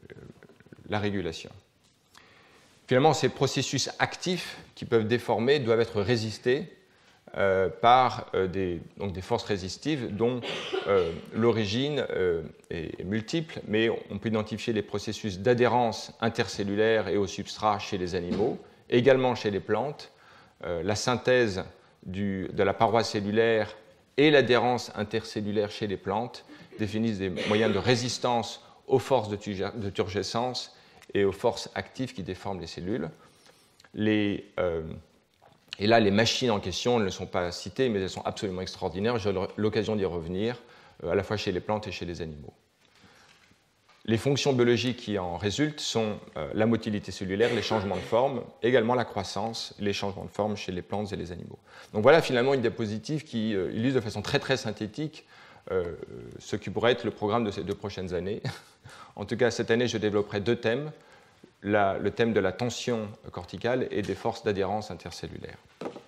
la régulation. Finalement, ces processus actifs qui peuvent déformer doivent être résistés Euh, par euh, des, donc des forces résistives dont euh, l'origine euh, est, est multiple, mais on peut identifier les processus d'adhérence intercellulaire et au substrat chez les animaux, également chez les plantes, euh, la synthèse du, de la paroi cellulaire et l'adhérence intercellulaire chez les plantes définissent des moyens de résistance aux forces de, de turgescence et aux forces actives qui déforment les cellules. Les, euh, Et là, les machines en question ne sont pas citées, mais elles sont absolument extraordinaires. J'ai l'occasion d'y revenir, à la fois chez les plantes et chez les animaux. Les fonctions biologiques qui en résultent sont la motilité cellulaire, les changements de forme, également la croissance, les changements de forme chez les plantes et les animaux. Donc voilà finalement une diapositive qui illustre de façon très très synthétique ce qui pourrait être le programme de ces deux prochaines années. En tout cas, cette année, je développerai deux thèmes. La, le thème de la tension corticale et des forces d'adhérence intercellulaire.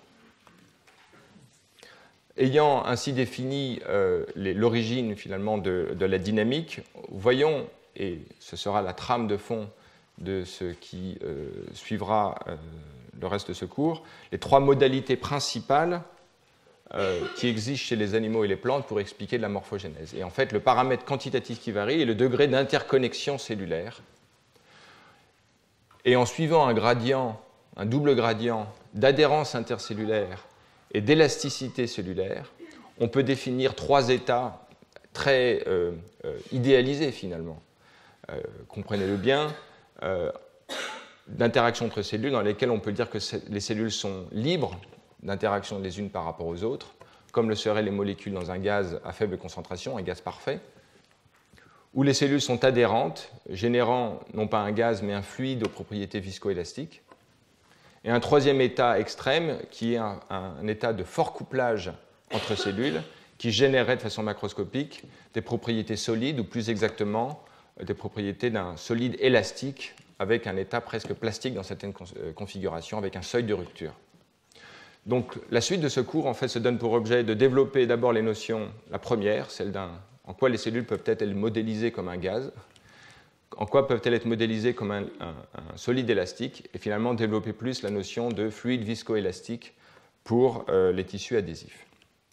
Ayant ainsi défini euh, les, l'origine finalement de, de la dynamique, voyons, et ce sera la trame de fond de ce qui euh, suivra euh, le reste de ce cours, les trois modalités principales euh, qui existent chez les animaux et les plantes pour expliquer la morphogénèse. Et en fait, le paramètre quantitatif qui varie est le degré d'interconnexion cellulaire. Et en suivant un gradient, un double gradient d'adhérence intercellulaire et d'élasticité cellulaire, on peut définir trois états très euh, euh, idéalisés finalement. Euh, comprenez-le bien, euh, d'interaction entre cellules dans lesquelles on peut dire que les cellules sont libres d'interaction les unes par rapport aux autres, comme le seraient les molécules dans un gaz à faible concentration, un gaz parfait, où les cellules sont adhérentes, générant non pas un gaz mais un fluide aux propriétés viscoélastiques. Et un troisième état extrême qui est un, un état de fort couplage entre cellules qui générerait de façon macroscopique des propriétés solides ou plus exactement des propriétés d'un solide élastique avec un état presque plastique dans certaines configurations, avec un seuil de rupture. Donc la suite de ce cours en fait, se donne pour objet de développer d'abord les notions, la première, celle d'un en quoi les cellules peuvent être modélisées comme un gaz, en quoi peuvent-elles être modélisées comme un, un, un solide élastique, et finalement développer plus la notion de fluide viscoélastique pour euh, les tissus adhésifs.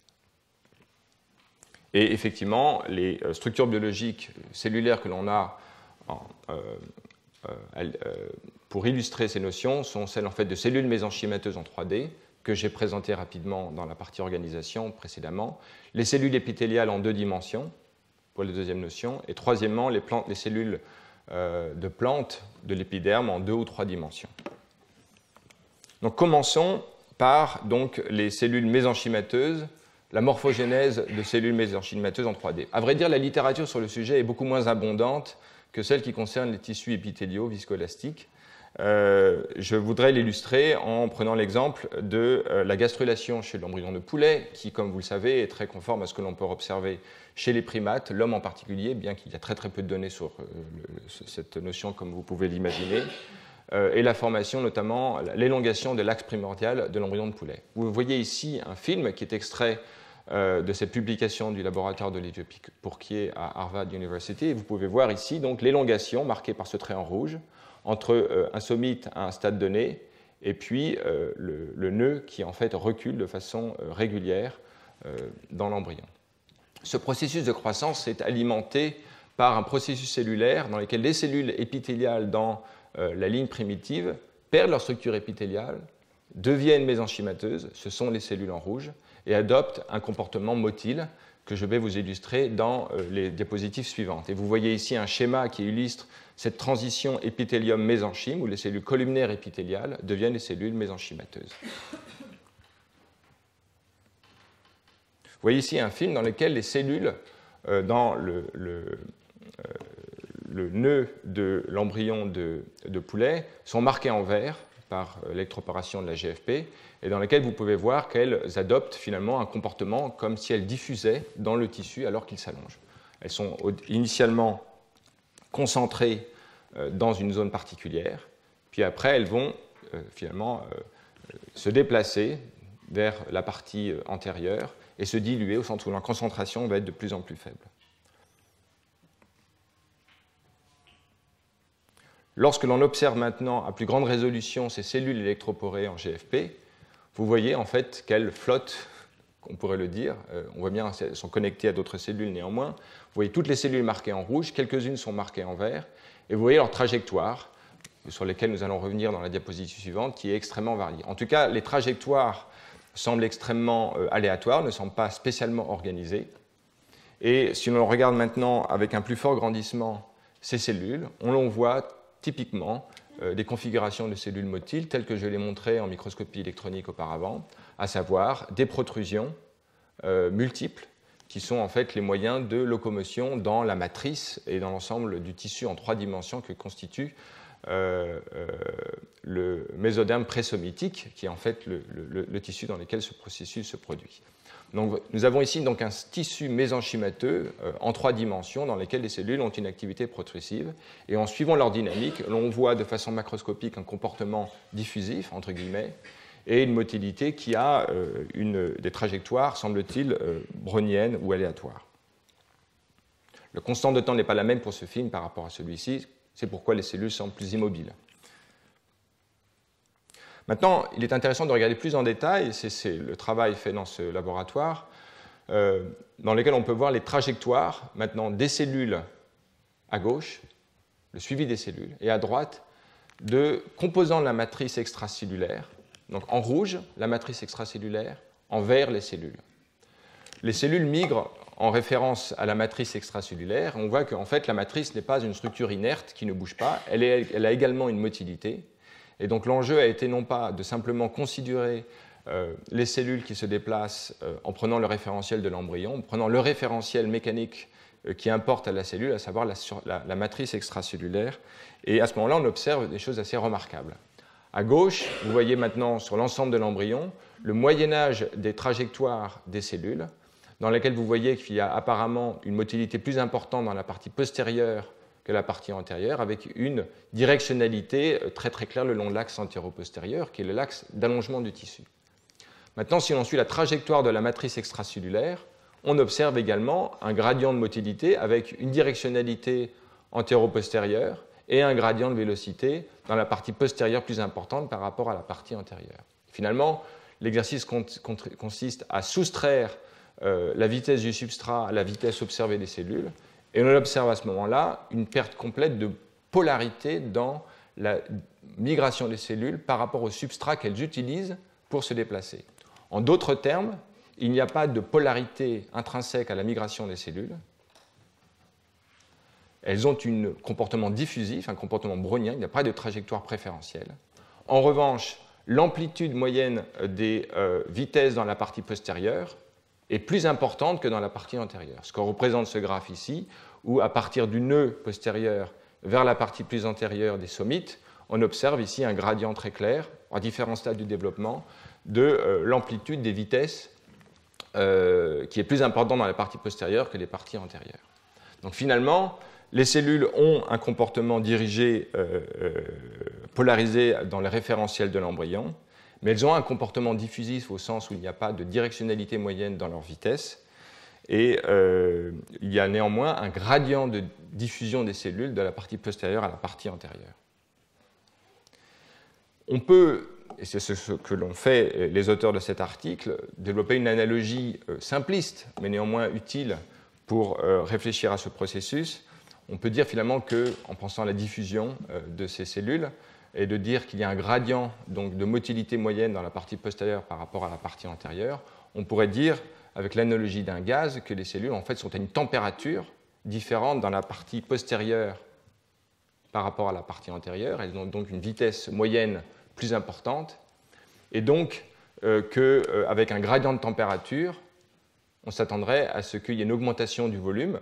Et effectivement, les euh, structures biologiques cellulaires que l'on a en, euh, euh, euh, pour illustrer ces notions sont celles en fait, de cellules mésenchymateuses en trois D, que j'ai présentées rapidement dans la partie organisation précédemment, les cellules épithéliales en deux dimensions, pour la deuxième notion, et troisièmement, les, plantes, les cellules euh, de plantes de l'épiderme en deux ou trois dimensions. Donc commençons par donc, les cellules mésenchymateuses, la morphogénèse de cellules mésenchymateuses en trois D. À vrai dire, la littérature sur le sujet est beaucoup moins abondante que celle qui concerne les tissus épithéliaux viscoélastiques. Euh, je voudrais l'illustrer en prenant l'exemple de euh, la gastrulation chez l'embryon de poulet, qui, comme vous le savez, est très conforme à ce que l'on peut observer chez les primates, l'homme en particulier, bien qu'il y a très très peu de données sur euh, le, cette notion, comme vous pouvez l'imaginer, euh, et la formation, notamment l'élongation de l'axe primordial de l'embryon de poulet. Vous voyez ici un film qui est extrait euh, de cette publication du laboratoire d'Olivier Pourquier à Harvard University, et vous pouvez voir ici donc l'élongation marquée par ce trait en rouge entre euh, un somite à un stade donné et puis euh, le, le nœud qui en fait recule de façon euh, régulière euh, dans l'embryon. Ce processus de croissance est alimenté par un processus cellulaire dans lequel les cellules épithéliales dans euh, la ligne primitive perdent leur structure épithéliale, deviennent mésenchymateuses, ce sont les cellules en rouge, et adoptent un comportement motile que je vais vous illustrer dans euh, les diapositives suivantes. Et vous voyez ici un schéma qui illustre cette transition épithélium-mésenchyme, où les cellules columnaires épithéliales deviennent les cellules mésenchymateuses. Vous voyez ici un film dans lequel les cellules, euh, dans le, le, euh, le nœud de l'embryon de, de poulet, sont marquées en vert par l'électroporation de la G F P, et dans lequel vous pouvez voir qu'elles adoptent finalement un comportement comme si elles diffusaient dans le tissu alors qu'il s'allonge. Elles sont initialement concentrées euh, dans une zone particulière, puis après elles vont euh, finalement euh, se déplacer vers la partie antérieure et se diluer au sens où la concentration va être de plus en plus faible. Lorsque l'on observe maintenant à plus grande résolution ces cellules électroporées en G F P, vous voyez en fait qu'elles flottent, on pourrait le dire. Euh, on voit bien qu'elles sont connectées à d'autres cellules néanmoins. Vous voyez toutes les cellules marquées en rouge, quelques-unes sont marquées en vert, et vous voyez leur trajectoire, sur lesquelles nous allons revenir dans la diapositive suivante, qui est extrêmement variée. En tout cas, les trajectoires semblent extrêmement euh, aléatoires, ne semblent pas spécialement organisées. Et si l'on regarde maintenant avec un plus fort grandissement ces cellules, on voit typiquement euh, des configurations de cellules motiles telles que je l'ai montré en microscopie électronique auparavant, à savoir des protrusions euh, multiples qui sont en fait les moyens de locomotion dans la matrice et dans l'ensemble du tissu en trois dimensions que constitue euh, euh, le mésoderme présomitique, qui est en fait le, le, le tissu dans lequel ce processus se produit. Donc, nous avons ici donc un tissu mésenchymateux euh, en trois dimensions dans lequel les cellules ont une activité protrusive. Et en suivant leur dynamique, l'on voit de façon macroscopique un comportement diffusif, entre guillemets, et une motilité qui a euh, une, des trajectoires, semble-t-il, euh, browniennes ou aléatoires. Le constant de temps n'est pas la même pour ce film par rapport à celui-ci, c'est pourquoi les cellules semblent plus immobiles. Maintenant, il est intéressant de regarder plus en détail, c'est, c'est le travail fait dans ce laboratoire, euh, dans lequel on peut voir les trajectoires maintenant des cellules à gauche, le suivi des cellules, et à droite, de composants de la matrice extracellulaire. Donc en rouge, la matrice extracellulaire, en vert, les cellules. Les cellules migrent en référence à la matrice extracellulaire. On voit qu'en fait, la matrice n'est pas une structure inerte qui ne bouge pas, elle, est, elle a également une motilité. Et donc l'enjeu a été non pas de simplement considérer euh, les cellules qui se déplacent euh, en prenant le référentiel de l'embryon, en prenant le référentiel mécanique euh, qui importe à la cellule, à savoir la, la, la matrice extracellulaire. Et à ce moment-là, on observe des choses assez remarquables. À gauche, vous voyez maintenant sur l'ensemble de l'embryon le moyen-âge des trajectoires des cellules, dans laquelle vous voyez qu'il y a apparemment une motilité plus importante dans la partie postérieure que la partie antérieure, avec une directionnalité très très claire le long de l'axe antéro-postérieur, qui est l'axe d'allongement du tissu. Maintenant, si l'on suit la trajectoire de la matrice extracellulaire, on observe également un gradient de motilité avec une directionnalité antéro-postérieure et un gradient de vélocité dans la partie postérieure plus importante par rapport à la partie antérieure. Finalement, l'exercice consiste à soustraire euh, la vitesse du substrat à la vitesse observée des cellules, et on observe à ce moment-là une perte complète de polarité dans la migration des cellules par rapport au substrat qu'elles utilisent pour se déplacer. En d'autres termes, il n'y a pas de polarité intrinsèque à la migration des cellules. Elles ont un comportement diffusif, un comportement brownien, il n'y a pas de trajectoire préférentielle. En revanche, l'amplitude moyenne des euh, vitesses dans la partie postérieure est plus importante que dans la partie antérieure. Ce que représente ce graphe ici, où à partir du nœud postérieur vers la partie plus antérieure des sommites, on observe ici un gradient très clair, à différents stades du développement, de euh, l'amplitude des vitesses euh, qui est plus importante dans la partie postérieure que les parties antérieures. Donc finalement, les cellules ont un comportement dirigé, euh, euh, polarisé dans le référentiel de l'embryon, mais elles ont un comportement diffusif au sens où il n'y a pas de directionnalité moyenne dans leur vitesse, et euh, il y a néanmoins un gradient de diffusion des cellules de la partie postérieure à la partie antérieure. On peut, et c'est ce que l'ont fait les auteurs de cet article, développer une analogie simpliste, mais néanmoins utile pour euh, réfléchir à ce processus. On peut dire finalement qu'en pensant à la diffusion euh, de ces cellules, et de dire qu'il y a un gradient donc, de motilité moyenne dans la partie postérieure par rapport à la partie antérieure, on pourrait dire, avec l'analogie d'un gaz, que les cellules en fait, sont à une température différente dans la partie postérieure par rapport à la partie antérieure. Elles ont donc une vitesse moyenne plus importante, et donc euh, qu'avec euh, un gradient de température, on s'attendrait à ce qu'il y ait une augmentation du volume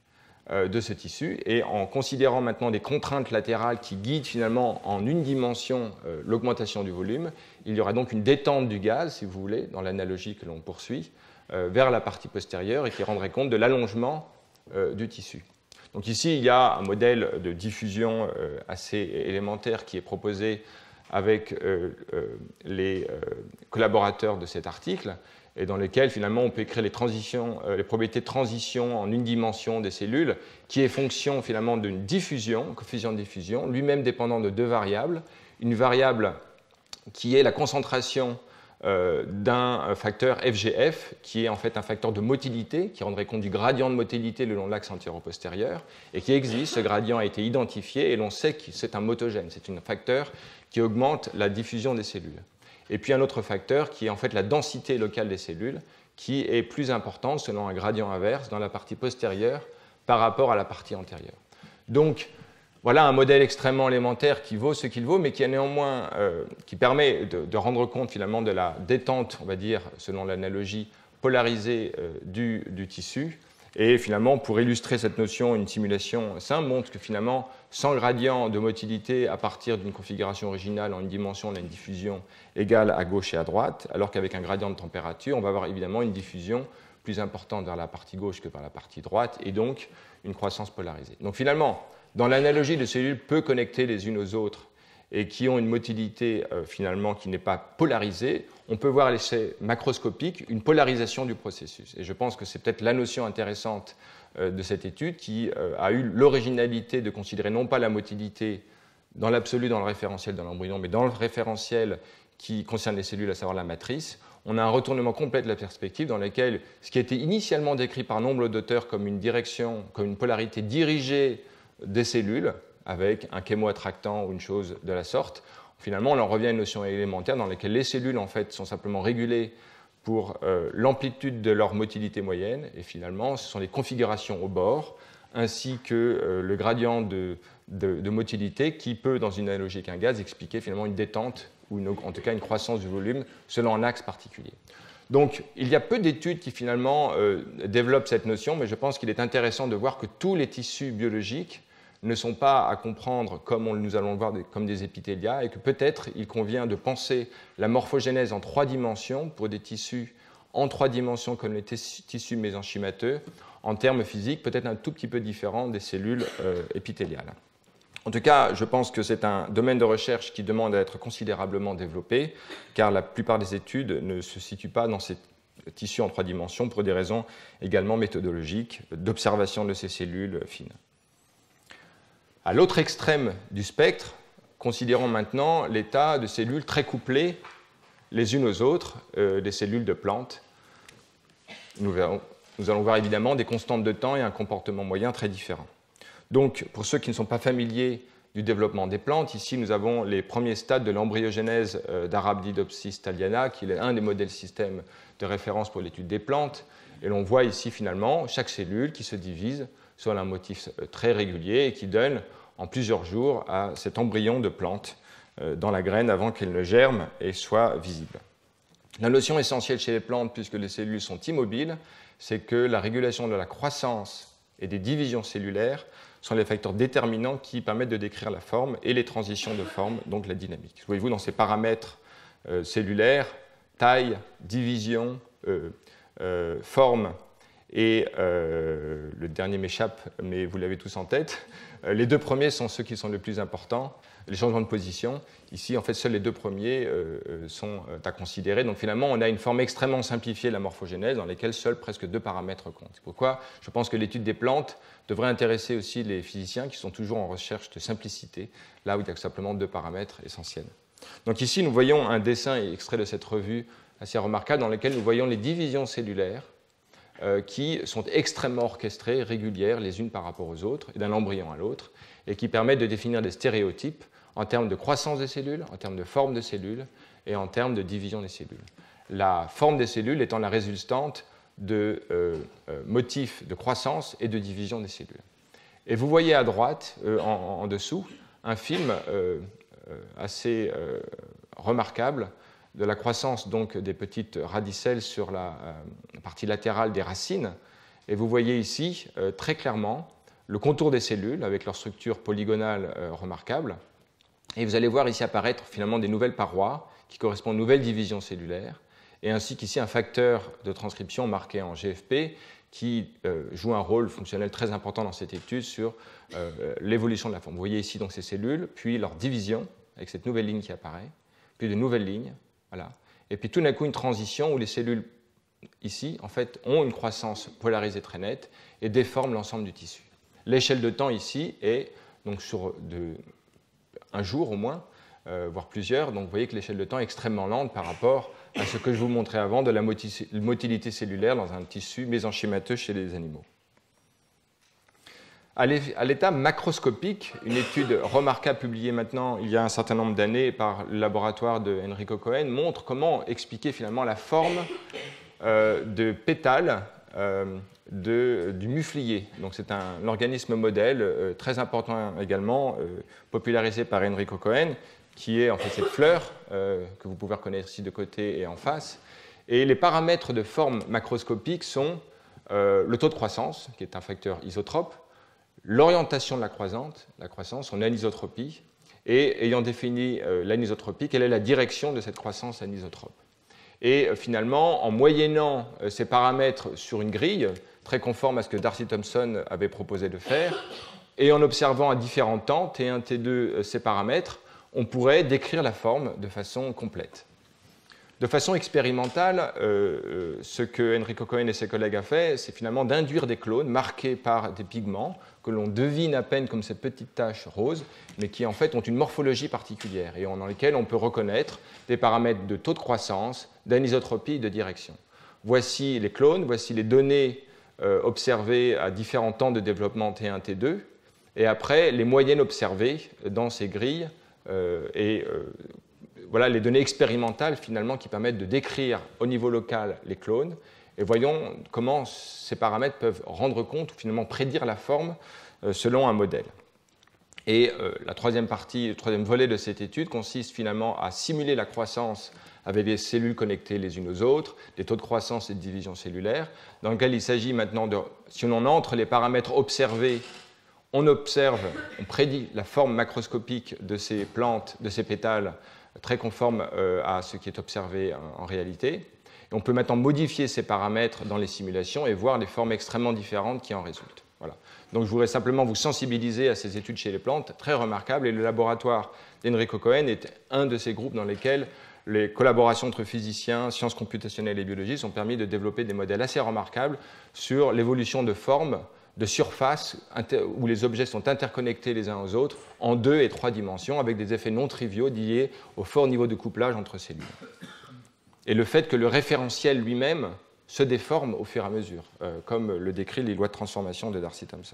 de ce tissu, et en considérant maintenant des contraintes latérales qui guident finalement en une dimension euh, l'augmentation du volume, il y aura donc une détente du gaz, si vous voulez, dans l'analogie que l'on poursuit, euh, vers la partie postérieure et qui rendrait compte de l'allongement euh, du tissu. Donc ici, il y a un modèle de diffusion euh, assez élémentaire qui est proposé avec euh, euh, les euh, collaborateurs de cet article, et dans lequel finalement on peut écrire les, transitions, euh, les probabilités de transition en une dimension des cellules, qui est fonction finalement d'une diffusion, coefficient de diffusion, lui-même dépendant de deux variables. Une variable qui est la concentration euh, d'un facteur F G F, qui est en fait un facteur de motilité, qui rendrait compte du gradient de motilité le long de l'axe antéro-postérieur, et qui existe. Ce gradient a été identifié, et l'on sait que c'est un motogène, c'est un facteur qui augmente la diffusion des cellules. Et puis un autre facteur qui est en fait la densité locale des cellules, qui est plus importante selon un gradient inverse dans la partie postérieure par rapport à la partie antérieure. Donc voilà un modèle extrêmement élémentaire qui vaut ce qu'il vaut, mais qui, a néanmoins, euh, qui permet de, de rendre compte finalement de la détente, on va dire, selon l'analogie polarisée euh, du, du tissu. Et finalement, pour illustrer cette notion, une simulation simple montre que finalement, sans gradient de motilité à partir d'une configuration originale en une dimension, on a une diffusion égale à gauche et à droite, alors qu'avec un gradient de température, on va avoir évidemment une diffusion plus importante vers la partie gauche que vers la partie droite, et donc une croissance polarisée. Donc finalement, dans l'analogie de cellules peu connectées les unes aux autres et qui ont une motilité euh, finalement qui n'est pas polarisée, on peut voir à l'essai macroscopique une polarisation du processus. Et je pense que c'est peut-être la notion intéressante euh, de cette étude qui euh, a eu l'originalité de considérer non pas la motilité dans l'absolu dans le référentiel de l'embryon, mais dans le référentiel qui concerne les cellules, à savoir la matrice. On a un retournement complet de la perspective dans lequel ce qui était initialement décrit par nombre d'auteurs comme une direction, comme une polarité dirigée des cellules, avec un chémoattractant ou une chose de la sorte, finalement, on en revient à une notion élémentaire dans laquelle les cellules, en fait, sont simplement régulées pour euh, l'amplitude de leur motilité moyenne, et finalement, ce sont les configurations au bord, ainsi que euh, le gradient de, de, de motilité qui peut, dans une analogie avec un gaz, expliquer finalement une détente, ou une, en tout cas une croissance du volume, selon un axe particulier. Donc, il y a peu d'études qui, finalement, euh, développent cette notion, mais je pense qu'il est intéressant de voir que tous les tissus biologiques ne sont pas à comprendre comme on, nous allons le voir comme des épithéliats, et que peut-être il convient de penser la morphogénèse en trois dimensions pour des tissus en trois dimensions comme les tissus mésenchymateux, en termes physiques peut-être un tout petit peu différent des cellules euh, épithéliales. En tout cas, je pense que c'est un domaine de recherche qui demande à être considérablement développé, car la plupart des études ne se situent pas dans ces tissus en trois dimensions pour des raisons également méthodologiques, d'observation de ces cellules fines. À l'autre extrême du spectre, considérons maintenant l'état de cellules très couplées les unes aux autres, euh, des cellules de plantes. Nous, verrons, nous allons voir évidemment des constantes de temps et un comportement moyen très différents. Donc, pour ceux qui ne sont pas familiers du développement des plantes, ici nous avons les premiers stades de l'embryogenèse euh, d'Arabidopsis thaliana, qui est un des modèles systèmes de référence pour l'étude des plantes. Et l'on voit ici finalement chaque cellule qui se divise sur un motif très régulier et qui donne en plusieurs jours à cet embryon de plante dans la graine avant qu'elle ne germe et soit visible. La notion essentielle chez les plantes, puisque les cellules sont immobiles, c'est que la régulation de la croissance et des divisions cellulaires sont les facteurs déterminants qui permettent de décrire la forme et les transitions de forme, donc la dynamique. Voyez-vous, dans ces paramètres euh, cellulaires, taille, division, euh, euh, forme, et euh, le dernier m'échappe, mais vous l'avez tous en tête. Euh, les deux premiers sont ceux qui sont les plus importants. Les changements de position, ici, en fait, seuls les deux premiers euh, sont à considérer. Donc, finalement, on a une forme extrêmement simplifiée de la morphogénèse dans laquelle seuls presque deux paramètres comptent. C'est pourquoi je pense que l'étude des plantes devrait intéresser aussi les physiciens qui sont toujours en recherche de simplicité, là où il y a simplement deux paramètres essentiels. Donc, ici, nous voyons un dessin extrait de cette revue assez remarquable dans lequel nous voyons les divisions cellulaires euh, qui sont extrêmement orchestrées, régulières, les unes par rapport aux autres, et d'un embryon à l'autre, et qui permettent de définir des stéréotypes en termes de croissance des cellules, en termes de forme de cellules et en termes de division des cellules. La forme des cellules étant la résultante de euh, euh, motifs de croissance et de division des cellules. Et vous voyez à droite, euh, en, en dessous, un film euh, euh, assez euh, remarquable de la croissance donc, des petites radicelles sur la euh, partie latérale des racines. Et vous voyez ici euh, très clairement le contour des cellules avec leur structure polygonale euh, remarquable. Et vous allez voir ici apparaître finalement des nouvelles parois qui correspondent aux nouvelles divisions cellulaires, et ainsi qu'ici un facteur de transcription marqué en G F P qui euh, joue un rôle fonctionnel très important dans cette étude sur euh, l'évolution de la forme. Vous voyez ici donc ces cellules, puis leur division avec cette nouvelle ligne qui apparaît, puis de nouvelles lignes, voilà. Et puis tout d'un coup une transition où les cellules ici en fait ont une croissance polarisée très nette et déforment l'ensemble du tissu. L'échelle de temps ici est donc sur de un jour au moins, euh, voire plusieurs. Donc vous voyez que l'échelle de temps est extrêmement lente par rapport à ce que je vous montrais avant de la motilité cellulaire dans un tissu mésenchymateux chez les animaux. À l'état macroscopique, une étude remarquable publiée maintenant il y a un certain nombre d'années par le laboratoire de Enrico Cohen montre comment expliquer finalement la forme euh, de pétales euh, De, du muflier. Donc c'est un, un organisme modèle euh, très important également, euh, popularisé par Enrico Cohen, qui est en fait cette fleur euh, que vous pouvez reconnaître ici de côté et en face. Et les paramètres de forme macroscopique sont euh, le taux de croissance, qui est un facteur isotrope, l'orientation de la croissance, la croissance, son anisotropie, et ayant défini euh, l'anisotropie, quelle est la direction de cette croissance anisotrope. Et euh, finalement, en moyennant euh, ces paramètres sur une grille, très conforme à ce que Darcy Thompson avait proposé de faire, et en observant à différents temps, T un, T deux, ces paramètres, on pourrait décrire la forme de façon complète. De façon expérimentale, euh, ce que Enrico Cohen et ses collègues ont fait, c'est finalement d'induire des clones marqués par des pigments que l'on devine à peine comme cette petite tache rose, mais qui en fait ont une morphologie particulière et dans lesquelles on peut reconnaître des paramètres de taux de croissance, d'anisotropie et de direction. Voici les clones, voici les données euh, observées à différents temps de développement T un, T deux, et après les moyennes observées dans ces grilles euh, et euh, voilà les données expérimentales finalement qui permettent de décrire au niveau local les clones. Et voyons comment ces paramètres peuvent rendre compte ou finalement prédire la forme euh, selon un modèle. Et euh, la troisième partie, le troisième volet de cette étude consiste finalement à simuler la croissance avec des cellules connectées les unes aux autres, des taux de croissance et de division cellulaire, dans lequel il s'agit maintenant de, si on entre les paramètres observés, on observe, on prédit la forme macroscopique de ces plantes, de ces pétales, très conforme euh, à ce qui est observé en, en réalité. Et on peut maintenant modifier ces paramètres dans les simulations et voir les formes extrêmement différentes qui en résultent. Voilà. Donc je voudrais simplement vous sensibiliser à ces études chez les plantes, très remarquables, et le laboratoire d'Enrico Cohen est un de ces groupes dans lesquels les collaborations entre physiciens, sciences computationnelles et biologistes ont permis de développer des modèles assez remarquables sur l'évolution de formes, de surfaces, où les objets sont interconnectés les uns aux autres en deux et trois dimensions, avec des effets non triviaux liés au fort niveau de couplage entre cellules. Et le fait que le référentiel lui-même se déforme au fur et à mesure, euh, comme le décrit les lois de transformation de Darcy Thompson.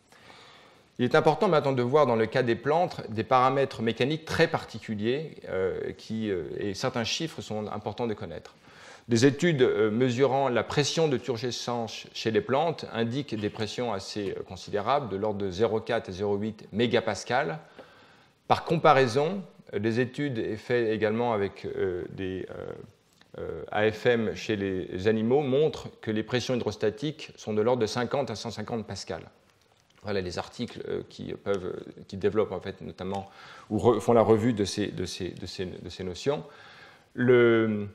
Il est important maintenant de voir dans le cas des plantes des paramètres mécaniques très particuliers euh, qui, euh, et certains chiffres sont importants de connaître. Des études euh, mesurant la pression de turgescence chez les plantes indiquent des pressions assez considérables, de l'ordre de zéro virgule quatre et zéro virgule huit mégapascal. Par comparaison, des études faites également avec euh, des euh, Euh, A F M chez les animaux montrent que les pressions hydrostatiques sont de l'ordre de cinquante à cent cinquante pascal. Voilà les articles euh, qui, peuvent, qui développent en fait notamment ou re, font la revue de ces, de ces, de ces, de ces notions. Le,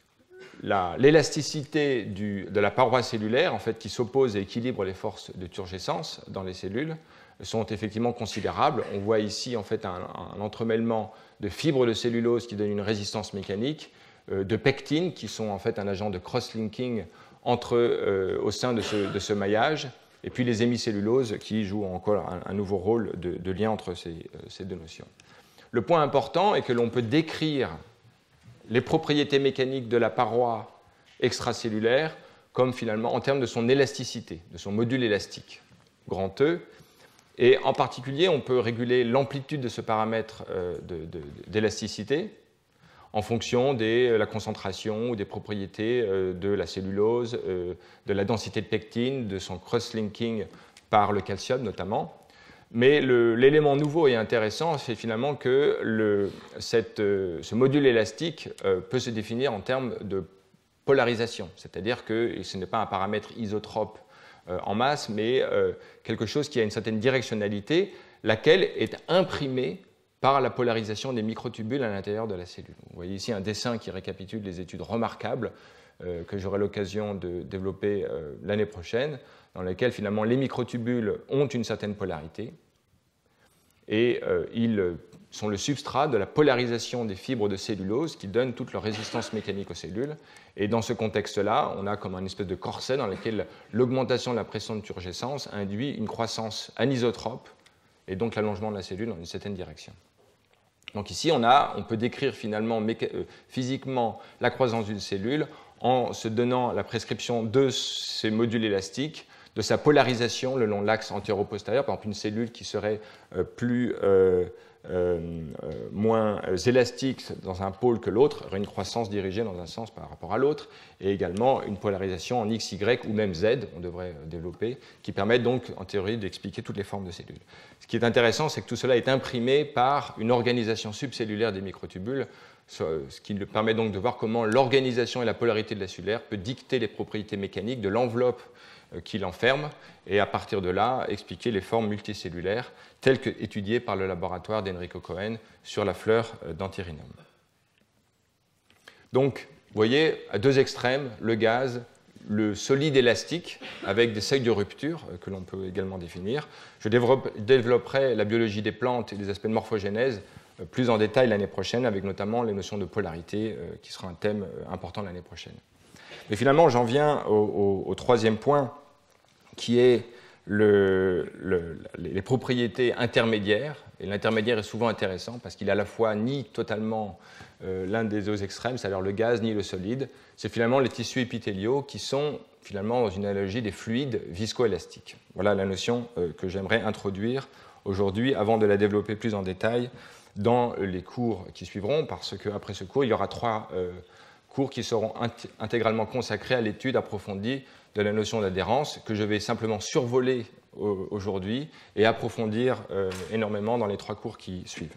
la, l'élasticité du, de la paroi cellulaire en fait, qui s'oppose et équilibre les forces de turgescence dans les cellules sont effectivement considérables. On voit ici en fait un, un entremêlement de fibres de cellulose qui donne une résistance mécanique, de pectines, qui sont en fait un agent de cross-linking entre, euh, au sein de ce, de ce maillage, et puis les hémicelluloses qui jouent encore un, un nouveau rôle de, de lien entre ces, euh, ces deux notions. Le point important est que l'on peut décrire les propriétés mécaniques de la paroi extracellulaire comme finalement en termes de son élasticité, de son module élastique, grand E, et en particulier on peut réguler l'amplitude de ce paramètre euh, de, de, d'élasticité en fonction de la concentration ou des propriétés de la cellulose, de la densité de pectine, de son cross-linking par le calcium notamment. Mais le, l'élément nouveau et intéressant, c'est finalement que le, cette, ce module élastique peut se définir en termes de polarisation, c'est-à-dire que ce n'est pas un paramètre isotrope en masse, mais quelque chose qui a une certaine directionnalité, laquelle est imprimée par la polarisation des microtubules à l'intérieur de la cellule. Vous voyez ici un dessin qui récapitule des études remarquables euh, que j'aurai l'occasion de développer euh, l'année prochaine, dans lesquelles finalement les microtubules ont une certaine polarité et euh, ils sont le substrat de la polarisation des fibres de cellulose qui donnent toute leur résistance mécanique aux cellules. Et dans ce contexte-là, on a comme un espèce de corset dans lequel l'augmentation de la pression de turgescence induit une croissance anisotrope et donc l'allongement de la cellule dans une certaine direction. Donc ici, on, a, on peut décrire finalement méca- euh, physiquement la croissance d'une cellule en se donnant la prescription de ces modules élastiques, de sa polarisation le long de l'axe antéro-postérieur. Par exemple, une cellule qui serait euh, plus, euh, euh, euh, moins élastique dans un pôle que l'autre aurait une croissance dirigée dans un sens par rapport à l'autre, et également une polarisation en X, Y ou même Z, on devrait développer, qui permettent donc en théorie d'expliquer toutes les formes de cellules. Ce qui est intéressant, c'est que tout cela est imprimé par une organisation subcellulaire des microtubules, ce qui permet donc de voir comment l'organisation et la polarité de la cellulaire peut dicter les propriétés mécaniques de l'enveloppe qui l'enferme, et à partir de là, expliquer les formes multicellulaires telles qu'étudiées par le laboratoire d'Enrico Cohen sur la fleur d'Antherinum. Donc, vous voyez, à deux extrêmes, le gaz, le solide élastique, avec des seuils de rupture que l'on peut également définir. Je développerai la biologie des plantes et des aspects de morphogénèse plus en détail l'année prochaine, avec notamment les notions de polarité, qui sera un thème important l'année prochaine. Et finalement, j'en viens au, au, au troisième point, qui est le, le, les propriétés intermédiaires. Et l'intermédiaire est souvent intéressant parce qu'il à la fois nie totalement euh, l'un des deux extrêmes, c'est-à-dire le gaz ni le solide. C'est finalement les tissus épithéliaux qui sont finalement dans une analogie des fluides viscoélastiques. Voilà la notion euh, que j'aimerais introduire aujourd'hui avant de la développer plus en détail dans les cours qui suivront, parce qu'après ce cours, il y aura trois euh, cours qui seront int- intégralement consacrés à l'étude approfondie de la notion d'adhérence, que je vais simplement survoler au- aujourd'hui et approfondir euh, énormément dans les trois cours qui suivent.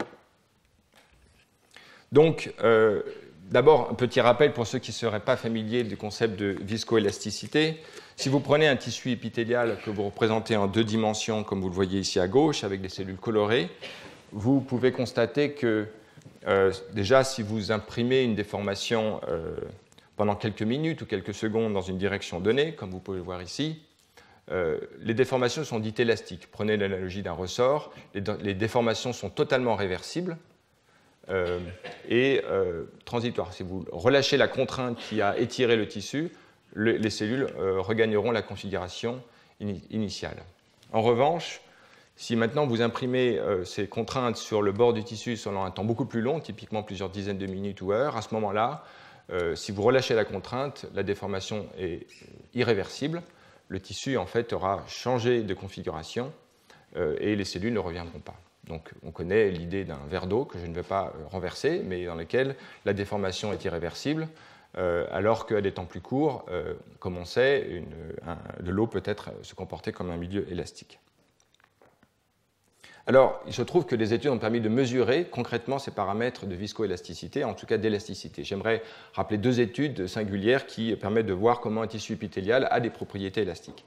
Donc, euh, d'abord, un petit rappel pour ceux qui ne seraient pas familiers du concept de viscoélasticité. Si vous prenez un tissu épithélial que vous représentez en deux dimensions, comme vous le voyez ici à gauche, avec des cellules colorées, vous pouvez constater que, euh, déjà, si vous imprimez une déformation euh, pendant quelques minutes ou quelques secondes dans une direction donnée, comme vous pouvez le voir ici, euh, les déformations sont dites élastiques. Prenez l'analogie d'un ressort, les, les déformations sont totalement réversibles euh, et euh, transitoires. Si vous relâchez la contrainte qui a étiré le tissu, le, les cellules euh, regagneront la configuration in, initiale. En revanche, si maintenant vous imprimez euh, ces contraintes sur le bord du tissu selon un temps beaucoup plus long, typiquement plusieurs dizaines de minutes ou heures, à ce moment-là, euh, si vous relâchez la contrainte, la déformation est irréversible. Le tissu, en fait, aura changé de configuration euh, et les cellules ne reviendront pas. Donc, on connaît l'idée d'un verre d'eau que je ne vais pas euh, renverser, mais dans lequel la déformation est irréversible, euh, alors qu'à des temps plus courts, euh, comme on sait, une, un, de l'eau peut être se comporter comme un milieu élastique. Alors, il se trouve que les études ont permis de mesurer concrètement ces paramètres de viscoélasticité, en tout cas d'élasticité. J'aimerais rappeler deux études singulières qui permettent de voir comment un tissu épithélial a des propriétés élastiques.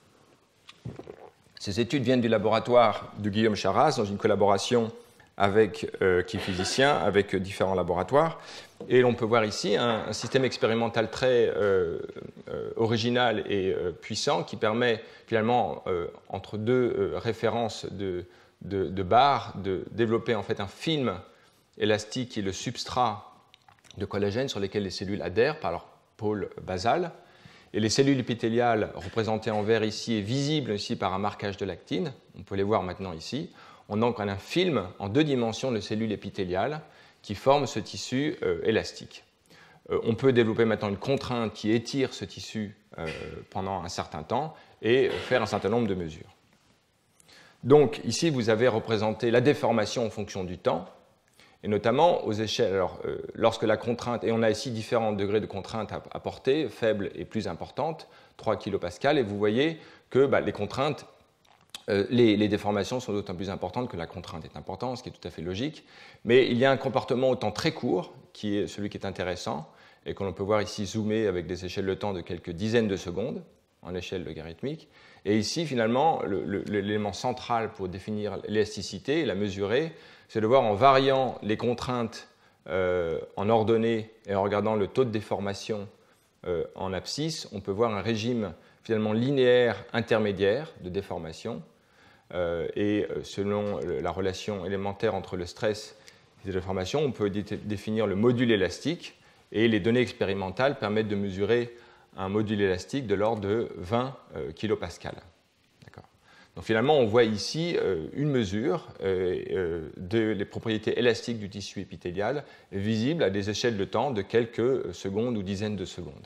Ces études viennent du laboratoire de Guillaume Charras, dans une collaboration avec, euh, qui est physicien, avec différents laboratoires. Et l'on peut voir ici un, un système expérimental très euh, euh, original et euh, puissant qui permet finalement, euh, entre deux euh, références de De, de barres, de développer en fait un film élastique qui est le substrat de collagène sur lesquels les cellules adhèrent par leur pôle basal. Et les cellules épithéliales représentées en vert ici et visibles ici par un marquage de l'actine, on peut les voir maintenant ici. On a donc un film en deux dimensions de cellules épithéliales qui forment ce tissu euh, élastique. Euh, on peut développer maintenant une contrainte qui étire ce tissu euh, pendant un certain temps et faire un certain nombre de mesures. Donc, ici, vous avez représenté la déformation en fonction du temps, et notamment aux échelles. Alors, euh, lorsque la contrainte, et on a ici différents degrés de contrainte à apporter, faibles et plus importantes, trois kilopascals, et vous voyez que bah, les contraintes, euh, les, les déformations sont d'autant plus importantes que la contrainte est importante, ce qui est tout à fait logique. Mais il y a un comportement au temps très court, qui est celui qui est intéressant, et que l'on peut voir ici zoomé avec des échelles de temps de quelques dizaines de secondes, en échelle logarithmique. Et ici, finalement, l'élément central pour définir l'élasticité et la mesurer, c'est de voir en variant les contraintes euh, en ordonnée et en regardant le taux de déformation euh, en abscisse, on peut voir un régime finalement linéaire intermédiaire de déformation. Euh, et selon la relation élémentaire entre le stress et les déformations, on peut dé définir le module élastique. Et les données expérimentales permettent de mesurer un module élastique de l'ordre de vingt euh, kilopascals. Donc finalement, on voit ici euh, une mesure euh, euh, des propriétés élastiques du tissu épithélial visible à des échelles de temps de quelques secondes ou dizaines de secondes.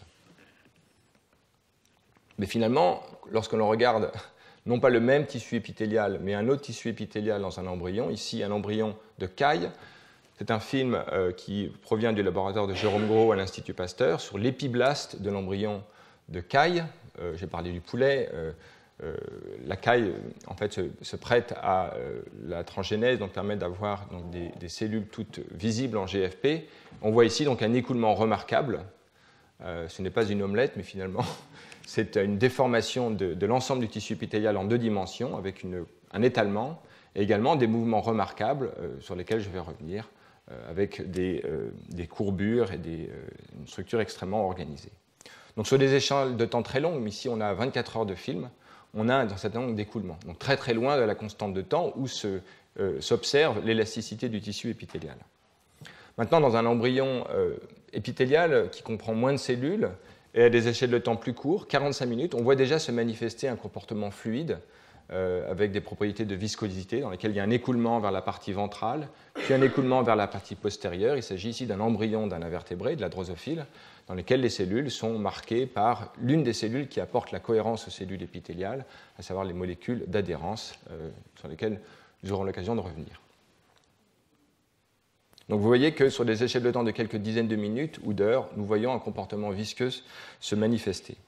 Mais finalement, lorsque l'on regarde non pas le même tissu épithélial, mais un autre tissu épithélial dans un embryon, ici un embryon de caille, c'est un film euh, qui provient du laboratoire de Jérôme Gros à l'Institut Pasteur sur l'épiblaste de l'embryon de caille. Euh, J'ai parlé du poulet. Euh, euh, la caille, en fait, se, se prête à euh, la transgénèse, donc permet d'avoir donc, des, des cellules toutes visibles en G F P. On voit ici donc un écoulement remarquable. Euh, ce n'est pas une omelette, mais finalement, c'est une déformation de, de l'ensemble du tissu épithélial en deux dimensions, avec une, un étalement, et également des mouvements remarquables euh, sur lesquels je vais revenir, euh, avec des, euh, des courbures et des, euh, une structure extrêmement organisée. Donc sur des échelles de temps très longues, ici on a vingt-quatre heures de film, on a un certain nombre d'écoulements, donc très très loin de la constante de temps où se, euh, s'observe l'élasticité du tissu épithélial. Maintenant, dans un embryon euh, épithélial qui comprend moins de cellules et à des échelles de temps plus courtes, quarante-cinq minutes, on voit déjà se manifester un comportement fluide euh, avec des propriétés de viscosité dans lesquelles il y a un écoulement vers la partie ventrale, puis un écoulement vers la partie postérieure. Il s'agit ici d'un embryon d'un invertébré, de la drosophile, dans lesquelles les cellules sont marquées par l'une des cellules qui apporte la cohérence aux cellules épithéliales, à savoir les molécules d'adhérence, euh, sur lesquelles nous aurons l'occasion de revenir. Donc vous voyez que sur des échelles de temps de quelques dizaines de minutes ou d'heures, nous voyons un comportement visqueux se manifester.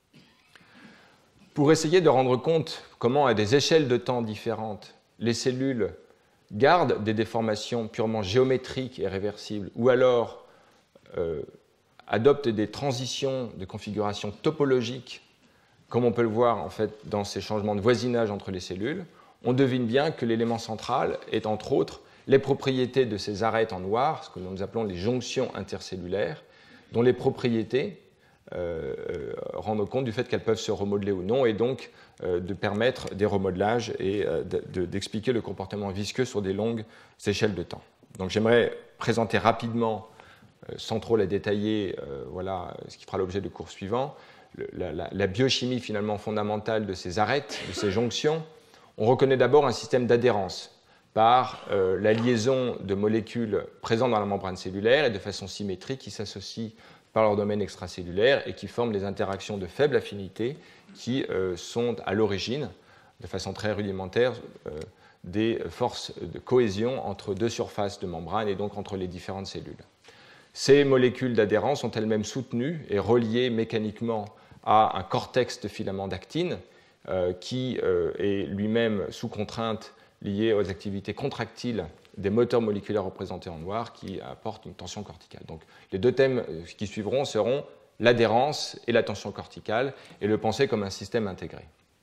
Pour essayer de rendre compte comment, à des échelles de temps différentes, les cellules gardent des déformations purement géométriques et réversibles, ou alors euh, adoptent des transitions de configuration topologique, comme on peut le voir en fait dans ces changements de voisinage entre les cellules, on devine bien que l'élément central est entre autres les propriétés de ces arêtes en noir, ce que nous appelons les jonctions intercellulaires, dont les propriétés euh, euh, rendent compte du fait qu'elles peuvent se remodeler ou non, et donc euh, de permettre des remodelages et euh, d'expliquer de, le comportement visqueux sur des longues échelles de temps. Donc j'aimerais présenter rapidement, euh, sans trop la détailler, euh, voilà, ce qui fera l'objet du cours suivant, le, la, la, la biochimie finalement fondamentale de ces arêtes, de ces jonctions. On reconnaît d'abord un système d'adhérence par euh, la liaison de molécules présentes dans la membrane cellulaire et de façon symétrique qui s'associent par leur domaine extracellulaire et qui forment des interactions de faible affinité qui euh, sont à l'origine, de façon très rudimentaire, euh, des forces de cohésion entre deux surfaces de membrane et donc entre les différentes cellules. Ces molécules d'adhérence sont elles-mêmes soutenues et reliées mécaniquement à un cortex de filaments d'actine euh, qui euh, est lui-même sous contrainte liée aux activités contractiles des moteurs moléculaires représentés en noir qui apportent une tension corticale. Donc, les deux thèmes qui suivront seront l'adhérence et la tension corticale, et le penser comme un système intégré.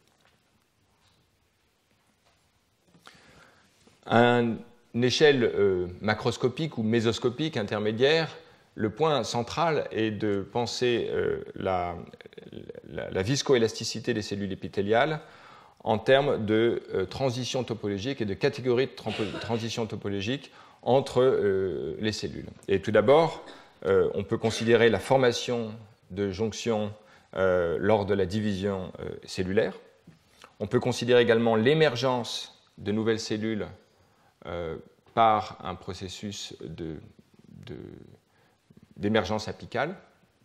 À une échelle euh, macroscopique ou mésoscopique intermédiaire, le point central est de penser euh, la, la, la viscoélasticité des cellules épithéliales en termes de euh, transition topologique et de catégories de transition topologique entre euh, les cellules. Et tout d'abord, euh, on peut considérer la formation de jonctions euh, lors de la division euh, cellulaire. On peut considérer également l'émergence de nouvelles cellules euh, par un processus de, de, d'émergence apicale.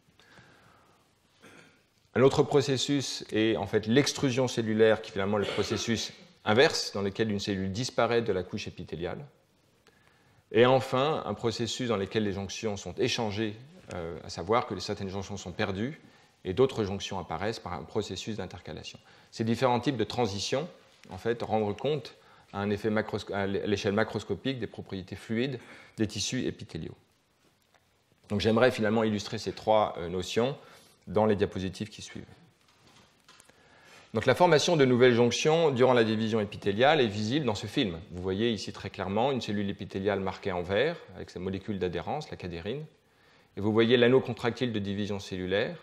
Un autre processus est en fait l'extrusion cellulaire, qui est finalement le processus inverse, dans lequel une cellule disparaît de la couche épithéliale. Et enfin, un processus dans lequel les jonctions sont échangées, euh, à savoir que certaines jonctions sont perdues et d'autres jonctions apparaissent par un processus d'intercalation. Ces différents types de transitions, en fait, rendent compte à, un effet macrosco- à l'échelle macroscopique des propriétés fluides des tissus épithéliaux. Donc j'aimerais finalement illustrer ces trois euh, notions dans les diapositives qui suivent. Donc la formation de nouvelles jonctions durant la division épithéliale est visible dans ce film. Vous voyez ici très clairement une cellule épithéliale marquée en vert avec sa molécule d'adhérence, la cadérine, et vous voyez l'anneau contractile de division cellulaire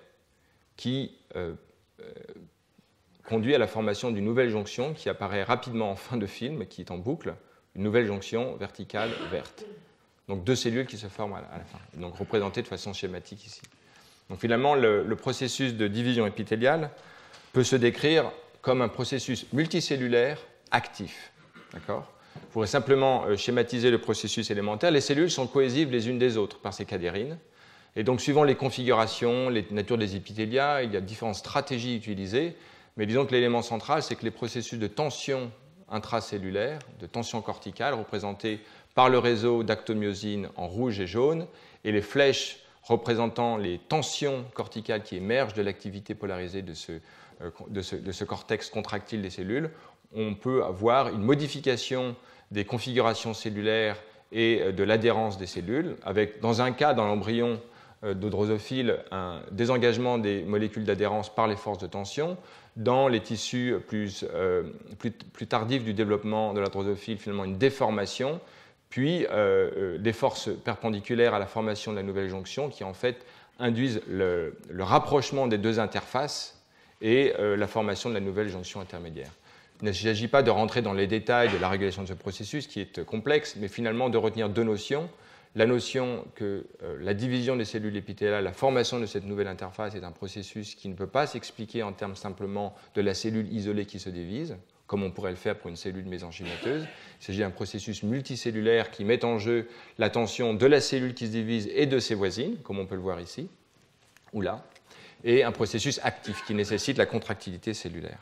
qui euh, euh, conduit à la formation d'une nouvelle jonction qui apparaît rapidement en fin de film, qui est en boucle, une nouvelle jonction verticale verte. Donc deux cellules qui se forment à la fin, donc représentées de façon schématique ici. Donc finalement, le, le processus de division épithéliale peut se décrire comme un processus multicellulaire actif. D'accord ? Vous pourrez simplement euh, schématiser le processus élémentaire. Les cellules sont cohésives les unes des autres par ces cadérines. Et donc, suivant les configurations, les natures des épithélias, il y a différentes stratégies utilisées. Mais disons que l'élément central, c'est que les processus de tension intracellulaire, de tension corticale, représentés par le réseau d'actomyosine en rouge et jaune, et les flèches représentant les tensions corticales qui émergent de l'activité polarisée de ce, de, ce, de ce cortex contractile des cellules, on peut avoir une modification des configurations cellulaires et de l'adhérence des cellules, avec, dans un cas, dans l'embryon de drosophile, un désengagement des molécules d'adhérence par les forces de tension. Dans les tissus plus, euh, plus, plus tardifs du développement de la drosophile, finalement une déformation, puis euh, des forces perpendiculaires à la formation de la nouvelle jonction qui en fait induisent le, le rapprochement des deux interfaces et euh, la formation de la nouvelle jonction intermédiaire. Il ne s'agit pas de rentrer dans les détails de la régulation de ce processus qui est complexe, mais finalement de retenir deux notions. La notion que euh, la division des cellules épithéliales, la formation de cette nouvelle interface est un processus qui ne peut pas s'expliquer en termes simplement de la cellule isolée qui se divise, comme on pourrait le faire pour une cellule mésenchymateuse. Il s'agit d'un processus multicellulaire qui met en jeu la tension de la cellule qui se divise et de ses voisines, comme on peut le voir ici, ou là, et un processus actif qui nécessite la contractilité cellulaire.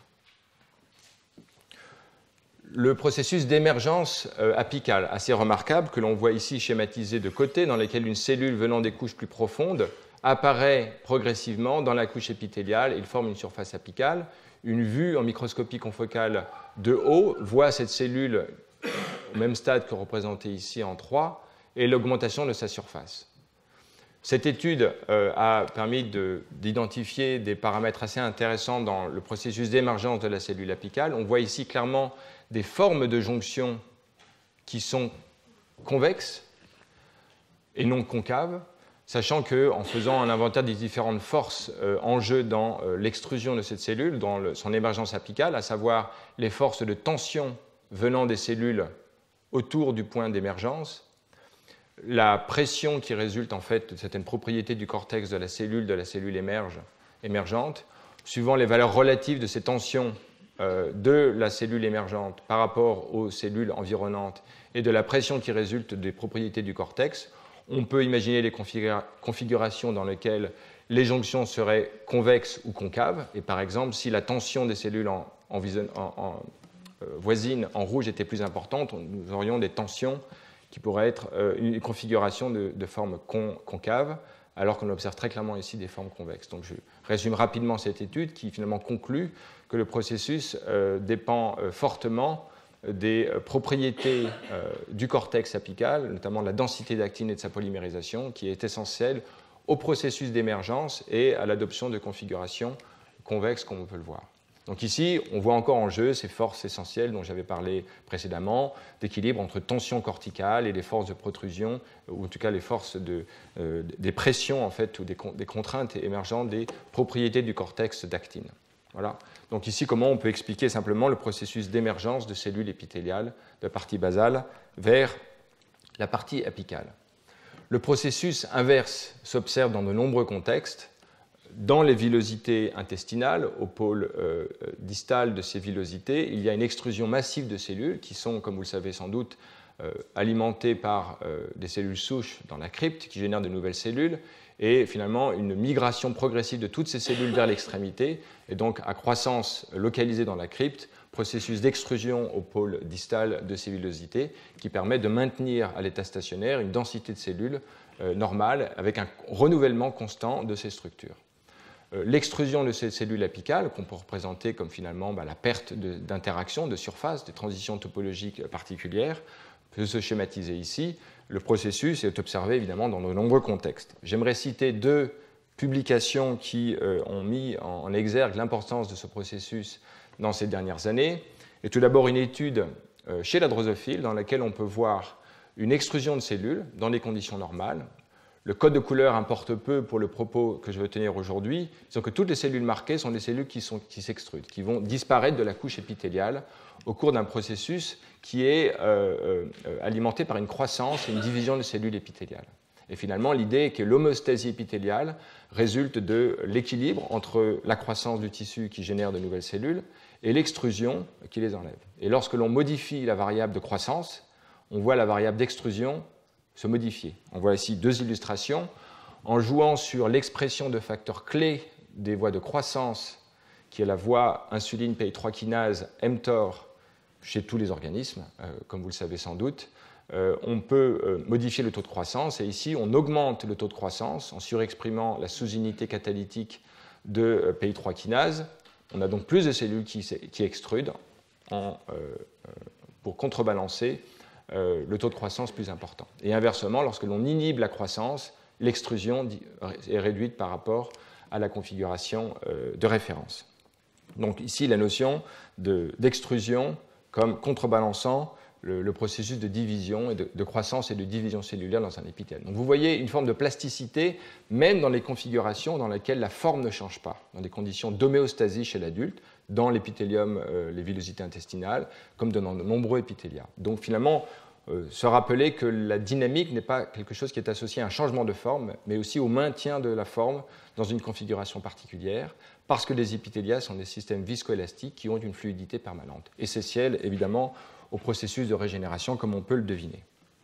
Le processus d'émergence euh, apicale, assez remarquable, que l'on voit ici schématisé de côté, dans lequel une cellule venant des couches plus profondes apparaît progressivement dans la couche épithéliale et il forme une surface apicale. Une vue en microscopie confocale de haut voit cette cellule au même stade que représentée ici en trois et l'augmentation de sa surface. Cette étude euh, a permis de, d'identifier des paramètres assez intéressants dans le processus d'émergence de la cellule apicale. On voit ici clairement des formes de jonction qui sont convexes et non concaves, sachant qu'en faisant un inventaire des différentes forces euh, en jeu dans euh, l'extrusion de cette cellule, dans le, son émergence apicale, à savoir les forces de tension venant des cellules autour du point d'émergence, la pression qui résulte en fait de certaines propriétés du cortex de la cellule, de la cellule émerge, émergente, suivant les valeurs relatives de ces tensions euh, de la cellule émergente par rapport aux cellules environnantes et de la pression qui résulte des propriétés du cortex, on peut imaginer des configura- configurations dans lesquelles les jonctions seraient convexes ou concaves. Et par exemple, si la tension des cellules en, en, en, en euh, voisines en rouge était plus importante, nous aurions des tensions qui pourraient être euh, une configuration de, de forme con, concave, alors qu'on observe très clairement ici des formes convexes. Donc je résume rapidement cette étude qui finalement conclut que le processus euh, dépend euh, fortement des propriétés euh, du cortex apical, notamment de la densité d'actine et de sa polymérisation, qui est essentielle au processus d'émergence et à l'adoption de configurations convexes, comme on peut le voir. Donc ici, on voit encore en jeu ces forces essentielles dont j'avais parlé précédemment, d'équilibre entre tension corticale et les forces de protrusion, ou en tout cas les forces de, euh, des pressions en fait, ou des, des contraintes émergentes des propriétés du cortex d'actine. Voilà. Donc ici, comment on peut expliquer simplement le processus d'émergence de cellules épithéliales de la partie basale vers la partie apicale. Le processus inverse s'observe dans de nombreux contextes. Dans les villosités intestinales, au pôle euh, distal de ces villosités, il y a une extrusion massive de cellules qui sont, comme vous le savez sans doute, euh, alimentées par euh, des cellules souches dans la crypte qui génèrent de nouvelles cellules, et finalement une migration progressive de toutes ces cellules vers l'extrémité, et donc à croissance localisée dans la crypte, processus d'extrusion au pôle distal de ces villosités qui permet de maintenir à l'état stationnaire une densité de cellules euh, normale avec un renouvellement constant de ces structures. Euh, l'extrusion de ces cellules apicales, qu'on peut représenter comme finalement bah, la perte de, d'interaction, de surface, de transitions topologiques particulières, peut se schématiser ici. Le processus est observé évidemment dans de nombreux contextes. J'aimerais citer deux publications qui euh, ont mis en, en exergue l'importance de ce processus dans ces dernières années. Et tout d'abord une étude euh, chez la drosophile dans laquelle on peut voir une extrusion de cellules dans des conditions normales. Le code de couleur importe peu pour le propos que je veux tenir aujourd'hui, c'est que toutes les cellules marquées sont des cellules qui, sont, qui s'extrudent, qui vont disparaître de la couche épithéliale au cours d'un processus qui est euh, euh, alimenté par une croissance et une division de cellules épithéliales. Et finalement, l'idée est que l'homéostasie épithéliale résulte de l'équilibre entre la croissance du tissu qui génère de nouvelles cellules et l'extrusion qui les enlève. Et lorsque l'on modifie la variable de croissance, on voit la variable d'extrusion se modifier. On voit ici deux illustrations. En jouant sur l'expression de facteurs clés des voies de croissance, qui est la voie insuline P I trois kinase mTOR chez tous les organismes, euh, comme vous le savez sans doute, euh, on peut euh, modifier le taux de croissance. Et ici, on augmente le taux de croissance en surexprimant la sous-unité catalytique de euh, P I trois kinase. On a donc plus de cellules qui, qui extrudent en, euh, pour contrebalancer Euh, le taux de croissance plus important. Et inversement, lorsque l'on inhibe la croissance, l'extrusion est réduite par rapport à la configuration euh, de référence. Donc ici, la notion de, d'extrusion comme contrebalançant le, le processus de division, et de, de croissance et de division cellulaire dans un épithèle. Donc vous voyez une forme de plasticité, même dans les configurations dans lesquelles la forme ne change pas, dans des conditions d'homéostasie chez l'adulte, dans l'épithélium, euh, les villosités intestinales, comme dans de nombreux épithéliats. Donc finalement, euh, se rappeler que la dynamique n'est pas quelque chose qui est associé à un changement de forme, mais aussi au maintien de la forme dans une configuration particulière, parce que les épithélias sont des systèmes viscoélastiques qui ont une fluidité permanente, essentielle évidemment au processus de régénération, comme on peut le deviner.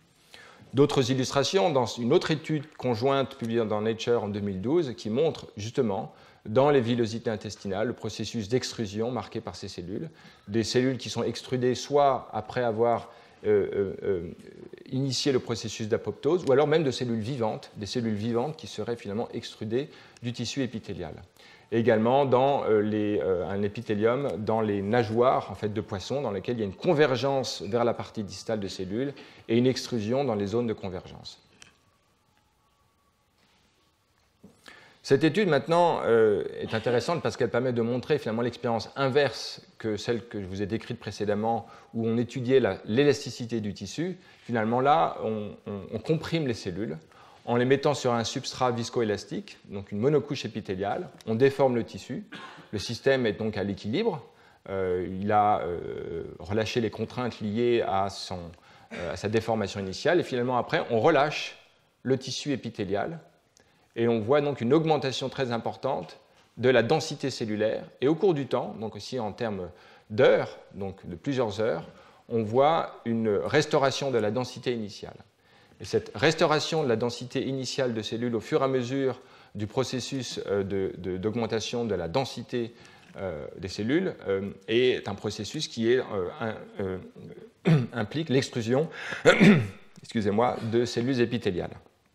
D'autres illustrations dans une autre étude conjointe publiée dans Nature en deux mille douze qui montre justement dans les villosités intestinales le processus d'extrusion marqué par ces cellules, des cellules qui sont extrudées soit après avoir euh, euh, initié le processus d'apoptose, ou alors même de cellules vivantes, des cellules vivantes qui seraient finalement extrudées du tissu épithélial. Et également dans euh, les, euh, un épithélium dans les nageoires en fait, de poissons dans lesquelles il y a une convergence vers la partie distale de cellules et une extrusion dans les zones de convergence. Cette étude maintenant euh, est intéressante parce qu'elle permet de montrer finalement l'expérience inverse que celle que je vous ai décrite précédemment où on étudiait la, l'élasticité du tissu. Finalement là, on, on, on comprime les cellules en les mettant sur un substrat viscoélastique, donc une monocouche épithéliale. On déforme le tissu. Le système est donc à l'équilibre. Euh, il a euh, relâché les contraintes liées à, son, euh, à sa déformation initiale. Et finalement, après, on relâche le tissu épithélial. Et on voit donc une augmentation très importante de la densité cellulaire. Et au cours du temps, donc aussi en termes d'heures, donc de plusieurs heures, on voit une restauration de la densité initiale. Et cette restauration de la densité initiale de cellules au fur et à mesure du processus de, de, d'augmentation de la densité euh, des cellules euh, est un processus qui est, euh, un, euh, implique l'extrusion excusez-moi, de cellules épithéliales.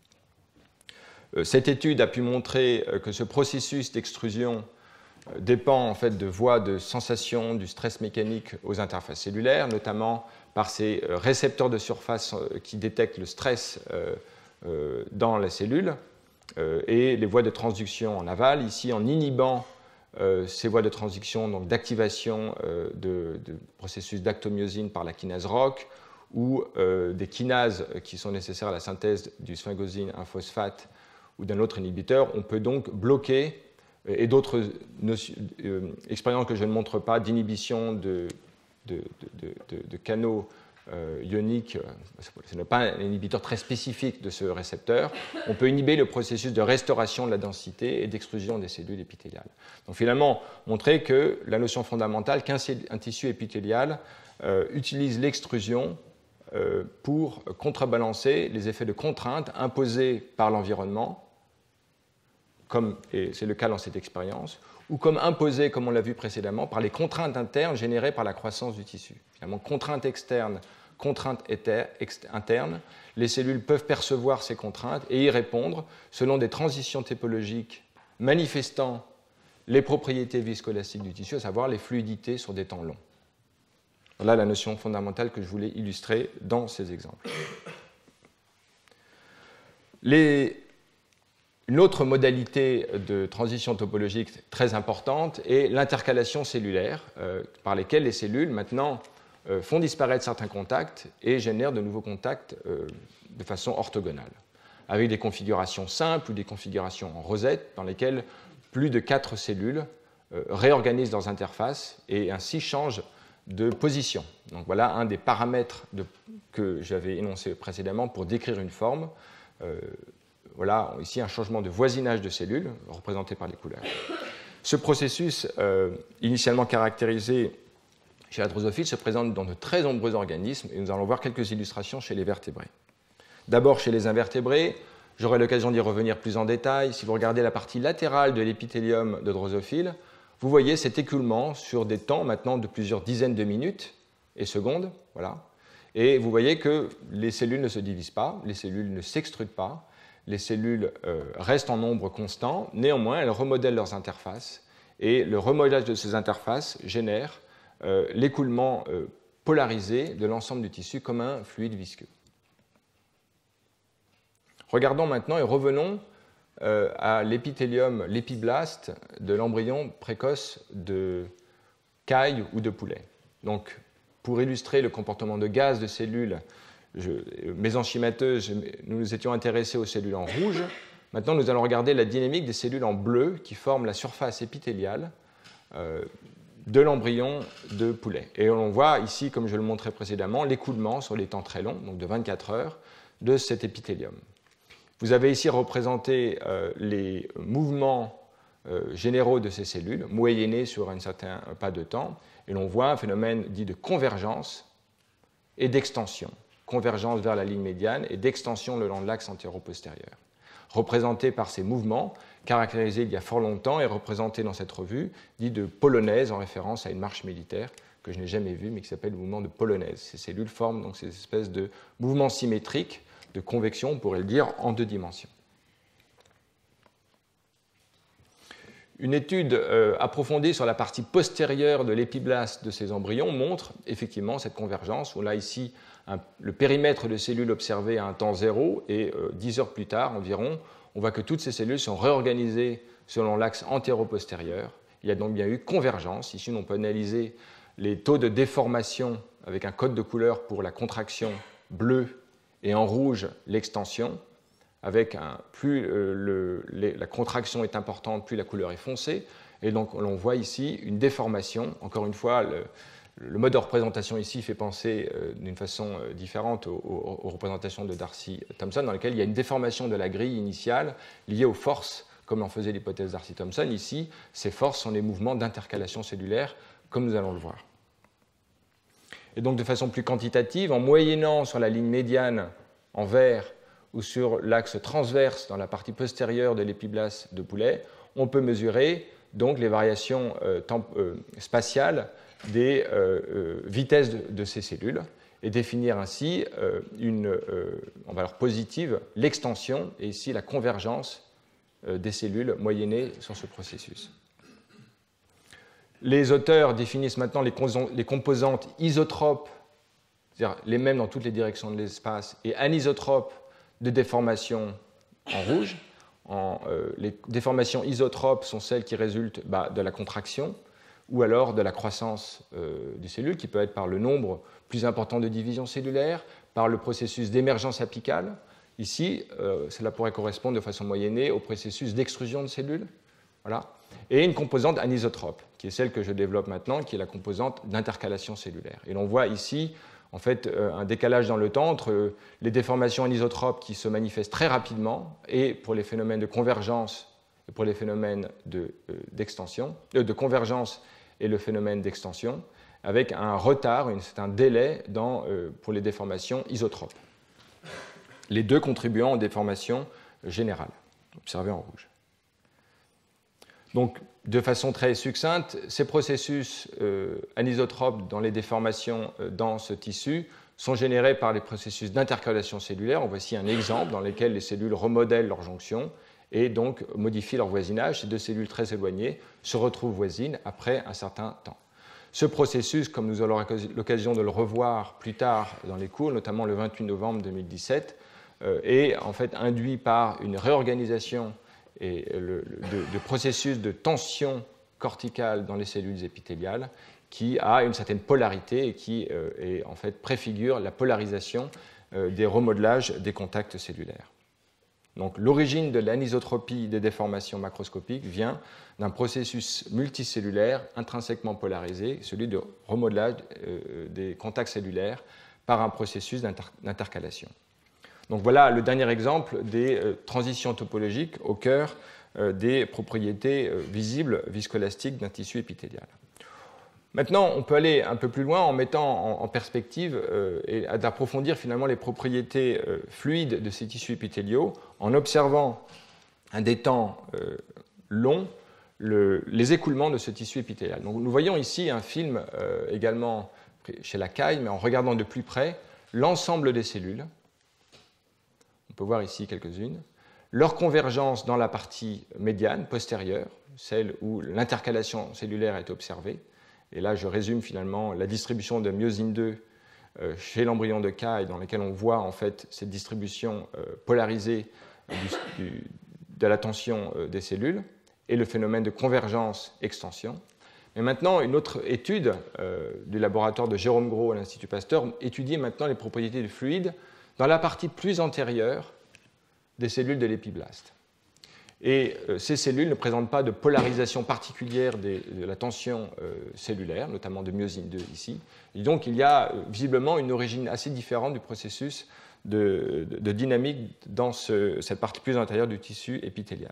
Cette étude a pu montrer que ce processus d'extrusion dépend en fait de voies de sensation du stress mécanique aux interfaces cellulaires, notamment par ces récepteurs de surface qui détectent le stress dans la cellule et les voies de transduction en aval, ici en inhibant ces voies de transduction, donc d'activation de, de processus d'actomyosine par la kinase R O C ou des kinases qui sont nécessaires à la synthèse du sphingosine un phosphate ou d'un autre inhibiteur, on peut donc bloquer, et d'autres euh, expériences que je ne montre pas, d'inhibition de, de, de, de, de canaux euh, ioniques, ce n'est pas un inhibiteur très spécifique de ce récepteur, on peut inhiber le processus de restauration de la densité et d'extrusion des cellules épithéliales. Donc finalement, montrer que la notion fondamentale qu'un un tissu épithélial euh, utilise l'extrusion euh, pour contrebalancer les effets de contrainte imposés par l'environnement, comme et c'est le cas dans cette expérience, ou comme imposé, comme on l'a vu précédemment, par les contraintes internes générées par la croissance du tissu. Finalement, contraintes externes, contraintes internes, les cellules peuvent percevoir ces contraintes et y répondre selon des transitions topologiques manifestant les propriétés viscoélastiques du tissu, à savoir les fluidités sur des temps longs. Voilà la notion fondamentale que je voulais illustrer dans ces exemples. Les Une autre modalité de transition topologique très importante est l'intercalation cellulaire, euh, par lesquelles les cellules maintenant euh, font disparaître certains contacts et génèrent de nouveaux contacts euh, de façon orthogonale, avec des configurations simples ou des configurations en rosette dans lesquelles plus de quatre cellules euh, réorganisent leurs interfaces et ainsi changent de position. Donc voilà un des paramètres de, que j'avais énoncé précédemment pour décrire une forme. Euh, Voilà ici un changement de voisinage de cellules, représenté par les couleurs. Ce processus, euh, initialement caractérisé chez la drosophile, se présente dans de très nombreux organismes, et nous allons voir quelques illustrations chez les vertébrés. D'abord chez les invertébrés, j'aurai l'occasion d'y revenir plus en détail. Si vous regardez la partie latérale de l'épithélium de drosophile, vous voyez cet écoulement sur des temps maintenant de plusieurs dizaines de minutes et secondes. Voilà. Et vous voyez que les cellules ne se divisent pas, les cellules ne s'extrudent pas, les cellules euh, restent en nombre constant, néanmoins elles remodèlent leurs interfaces et le remodelage de ces interfaces génère euh, l'écoulement euh, polarisé de l'ensemble du tissu comme un fluide visqueux. Regardons maintenant et revenons euh, à l'épithélium, l'épiblaste de l'embryon précoce de caille ou de poulet. Donc, pour illustrer le comportement de gaz de cellules Je, mésenchymateuses, nous nous étions intéressés aux cellules en rouge. Maintenant, nous allons regarder la dynamique des cellules en bleu qui forment la surface épithéliale euh, de l'embryon de poulet. Et on voit ici, comme je le montrais précédemment, l'écoulement sur les temps très longs, donc de vingt-quatre heures, de cet épithélium. Vous avez ici représenté euh, les mouvements euh, généraux de ces cellules, moyennés sur un certain pas de temps, et l'on voit un phénomène dit de convergence et d'extension. Convergence vers la ligne médiane et d'extension le long de l'axe antéro-postérieur. Représenté par ces mouvements, caractérisés il y a fort longtemps et représentés dans cette revue, dit de polonaise en référence à une marche militaire que je n'ai jamais vue, mais qui s'appelle le mouvement de polonaise. Ces cellules forment donc ces espèces de mouvements symétriques, de convection, on pourrait le dire, en deux dimensions. Une étude euh, approfondie sur la partie postérieure de l'épiblaste de ces embryons montre effectivement cette convergence. On a ici un, le périmètre de cellules observé à un temps zéro et euh, dix heures plus tard environ, on voit que toutes ces cellules sont réorganisées selon l'axe antéro-postérieur. Il y a donc bien eu convergence. Ici, on peut analyser les taux de déformation avec un code de couleur pour la contraction bleue et en rouge l'extension, avec un, plus euh, le, les, la contraction est importante, plus la couleur est foncée. Et donc, on voit ici une déformation. Encore une fois, le, le mode de représentation ici fait penser euh, d'une façon euh, différente aux, aux, aux représentations de Darcy-Thompson, dans lesquelles il y a une déformation de la grille initiale liée aux forces, comme en faisait l'hypothèse Darcy-Thompson. Ici, ces forces sont les mouvements d'intercalation cellulaire, comme nous allons le voir. Et donc, de façon plus quantitative, en moyennant sur la ligne médiane en vert ou sur l'axe transverse dans la partie postérieure de l'épiblase de poulet, on peut mesurer donc les variations euh, temp- euh, spatiales des euh, euh, vitesses de, de ces cellules et définir ainsi euh, une euh, en valeur positive l'extension et ici la convergence euh, des cellules moyennées sur ce processus. Les auteurs définissent maintenant les, les composantes isotropes, c'est-à-dire les mêmes dans toutes les directions de l'espace, et anisotropes de déformation en rouge. En, euh, les déformations isotropes sont celles qui résultent bah, de la contraction ou alors de la croissance euh, des cellules, qui peut être par le nombre plus important de divisions cellulaires, par le processus d'émergence apicale. Ici, euh, cela pourrait correspondre de façon moyennée au processus d'extrusion de cellules. Voilà. Et une composante anisotrope, qui est celle que je développe maintenant, qui est la composante d'intercalation cellulaire. Et l'on voit ici en fait, un décalage dans le temps entre les déformations anisotropes qui se manifestent très rapidement et pour les phénomènes de convergence et pour les phénomènes de, euh, d'extension, euh, de convergence et le phénomène d'extension, avec un retard, c'est un délai dans, euh, pour les déformations isotropes. Les deux contribuant aux déformations générales, observées en rouge. Donc, de façon très succincte, ces processus euh, anisotropes dans les déformations euh, dans ce tissu sont générés par les processus d'intercalation cellulaire. On voit ici un exemple dans lequel les cellules remodèlent leur jonction et donc modifient leur voisinage. Ces deux cellules très éloignées se retrouvent voisines après un certain temps. Ce processus, comme nous aurons l'occasion de le revoir plus tard dans les cours, notamment le vingt-huit novembre deux mille dix-sept, euh, est en fait induit par une réorganisation et le, le de, de processus de tension corticale dans les cellules épithéliales qui a une certaine polarité et qui euh, est, en fait, préfigure la polarisation euh, des remodelages des contacts cellulaires. Donc, l'origine de l'anisotropie des déformations macroscopiques vient d'un processus multicellulaire intrinsèquement polarisé, celui de remodelage euh, des contacts cellulaires par un processus d'inter- d'intercalation. Donc voilà le dernier exemple des euh, transitions topologiques au cœur euh, des propriétés euh, visibles viscoélastiques d'un tissu épithélial. Maintenant, on peut aller un peu plus loin en mettant en, en perspective euh, et d'approfondir finalement les propriétés euh, fluides de ces tissus épithéliaux en observant à des temps euh, longs le, les écoulements de ce tissu épithélial. Donc, nous voyons ici un film euh, également chez la caille, mais en regardant de plus près l'ensemble des cellules. On peut voir ici quelques-unes. Leur convergence dans la partie médiane, postérieure, celle où l'intercalation cellulaire est observée. Et là, je résume finalement la distribution de myosine deux euh, chez l'embryon de caille, dans laquelle on voit en fait cette distribution euh, polarisée du, du, de la tension euh, des cellules et le phénomène de convergence-extension. Mais maintenant, une autre étude euh, du laboratoire de Jérôme Gros à l'Institut Pasteur étudie maintenant les propriétés du fluide dans la partie plus antérieure des cellules de l'épiblaste. Et euh, ces cellules ne présentent pas de polarisation particulière des, de la tension euh, cellulaire, notamment de myosine deux ici. Et donc, il y a euh, visiblement une origine assez différente du processus de, de, de dynamique dans ce, cette partie plus antérieure du tissu épithélial.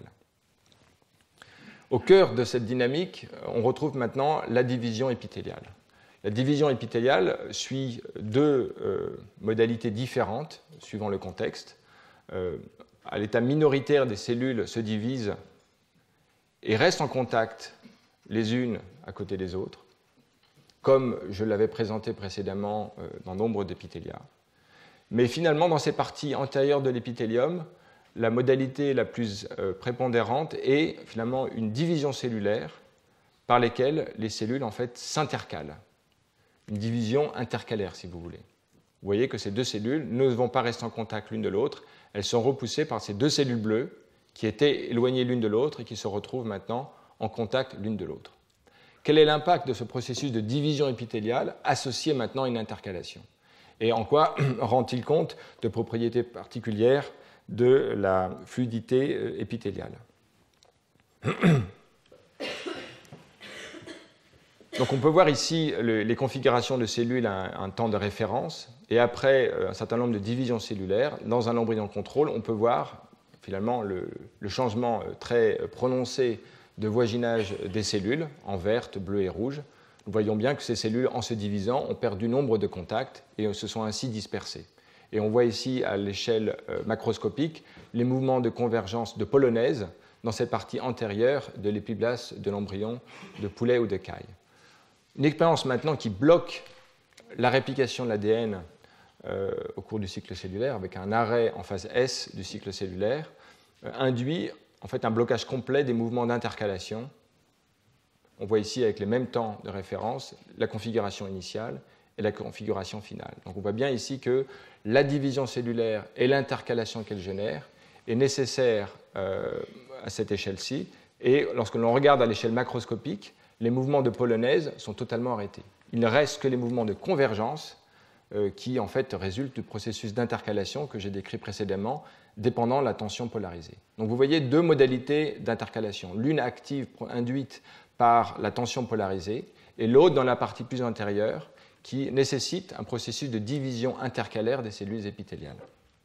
Au cœur de cette dynamique, on retrouve maintenant la division épithéliale. La division épithéliale suit deux euh, modalités différentes, suivant le contexte. Euh, à l'état minoritaire, des cellules se divisent et restent en contact les unes à côté des autres, comme je l'avais présenté précédemment euh, dans nombre d'épithélia. Mais finalement, dans ces parties antérieures de l'épithélium, la modalité la plus euh, prépondérante est finalement une division cellulaire par laquelle les cellules en fait s'intercalent. Une division intercalaire, si vous voulez. Vous voyez que ces deux cellules ne vont pas rester en contact l'une de l'autre, elles sont repoussées par ces deux cellules bleues qui étaient éloignées l'une de l'autre et qui se retrouvent maintenant en contact l'une de l'autre. Quel est l'impact de ce processus de division épithéliale associé maintenant à une intercalation? Et en quoi rend-il compte de propriétés particulières de la fluidité épithéliale. Donc on peut voir ici le, les configurations de cellules à un, un temps de référence, et après un certain nombre de divisions cellulaires, dans un embryon contrôle, on peut voir finalement le, le changement très prononcé de voisinage des cellules, en verte, bleu et rouge. Nous voyons bien que ces cellules, en se divisant, ont perdu nombre de contacts et se sont ainsi dispersées. Et on voit ici, à l'échelle macroscopique, les mouvements de convergence de polonaise dans cette partie antérieure de l'épiblase de l'embryon de poulet ou de caille. Une expérience maintenant qui bloque la réplication de l'A D N euh, au cours du cycle cellulaire, avec un arrêt en phase S du cycle cellulaire, euh, induit en fait un blocage complet des mouvements d'intercalation. On voit ici avec les mêmes temps de référence la configuration initiale et la configuration finale. Donc on voit bien ici que la division cellulaire et l'intercalation qu'elle génère est nécessaire euh, à cette échelle-ci, et lorsque l'on regarde à l'échelle macroscopique, les mouvements de polonaise sont totalement arrêtés. Il ne reste que les mouvements de convergence euh, qui, en fait, résultent du processus d'intercalation que j'ai décrit précédemment, dépendant de la tension polarisée. Donc vous voyez deux modalités d'intercalation, l'une active induite par la tension polarisée et l'autre dans la partie plus antérieure qui nécessite un processus de division intercalaire des cellules épithéliales.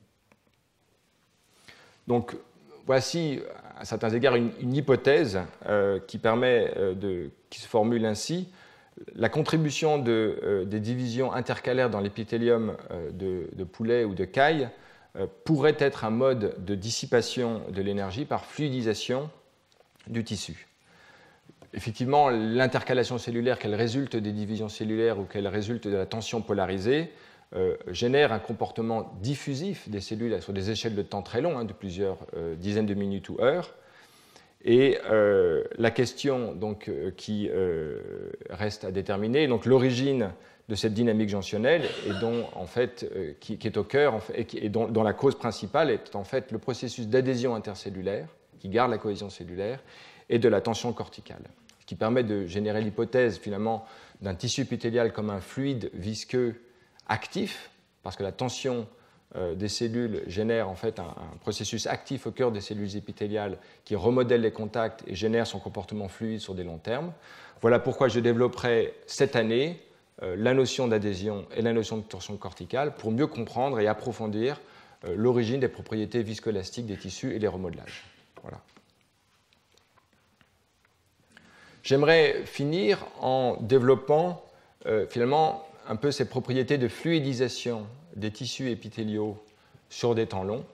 Donc voici à certains égards une, une hypothèse euh, qui permet euh, de, qui se formule ainsi. La contribution de, euh, des divisions intercalaires dans l'épithélium euh, de, de poulet ou de caille euh, pourrait être un mode de dissipation de l'énergie par fluidisation du tissu. Effectivement, l'intercalation cellulaire, qu'elle résulte des divisions cellulaires ou qu'elle résulte de la tension polarisée, euh, génère un comportement diffusif des cellules sur des échelles de temps très longues, hein, de plusieurs euh, dizaines de minutes ou heures. Et euh, la question donc, euh, qui euh, reste à déterminer, donc l'origine de cette dynamique jonctionnelle, et dont, en fait, euh, qui, qui est au cœur, en fait, et, qui, et dont, dont la cause principale est en fait le processus d'adhésion intercellulaire, qui garde la cohésion cellulaire, et de la tension corticale, ce qui permet de générer l'hypothèse finalement d'un tissu épithélial comme un fluide visqueux actif, parce que la tension euh, des cellules génère en fait un, un processus actif au cœur des cellules épithéliales qui remodèle les contacts et génère son comportement fluide sur des longs termes. Voilà pourquoi je développerai cette année euh, la notion d'adhésion et la notion de tension corticale pour mieux comprendre et approfondir euh, l'origine des propriétés viscoélastiques des tissus et les remodelages. Voilà. J'aimerais finir en développant euh, finalement un peu ces propriétés de fluidisation des tissus épithéliaux sur des temps longs,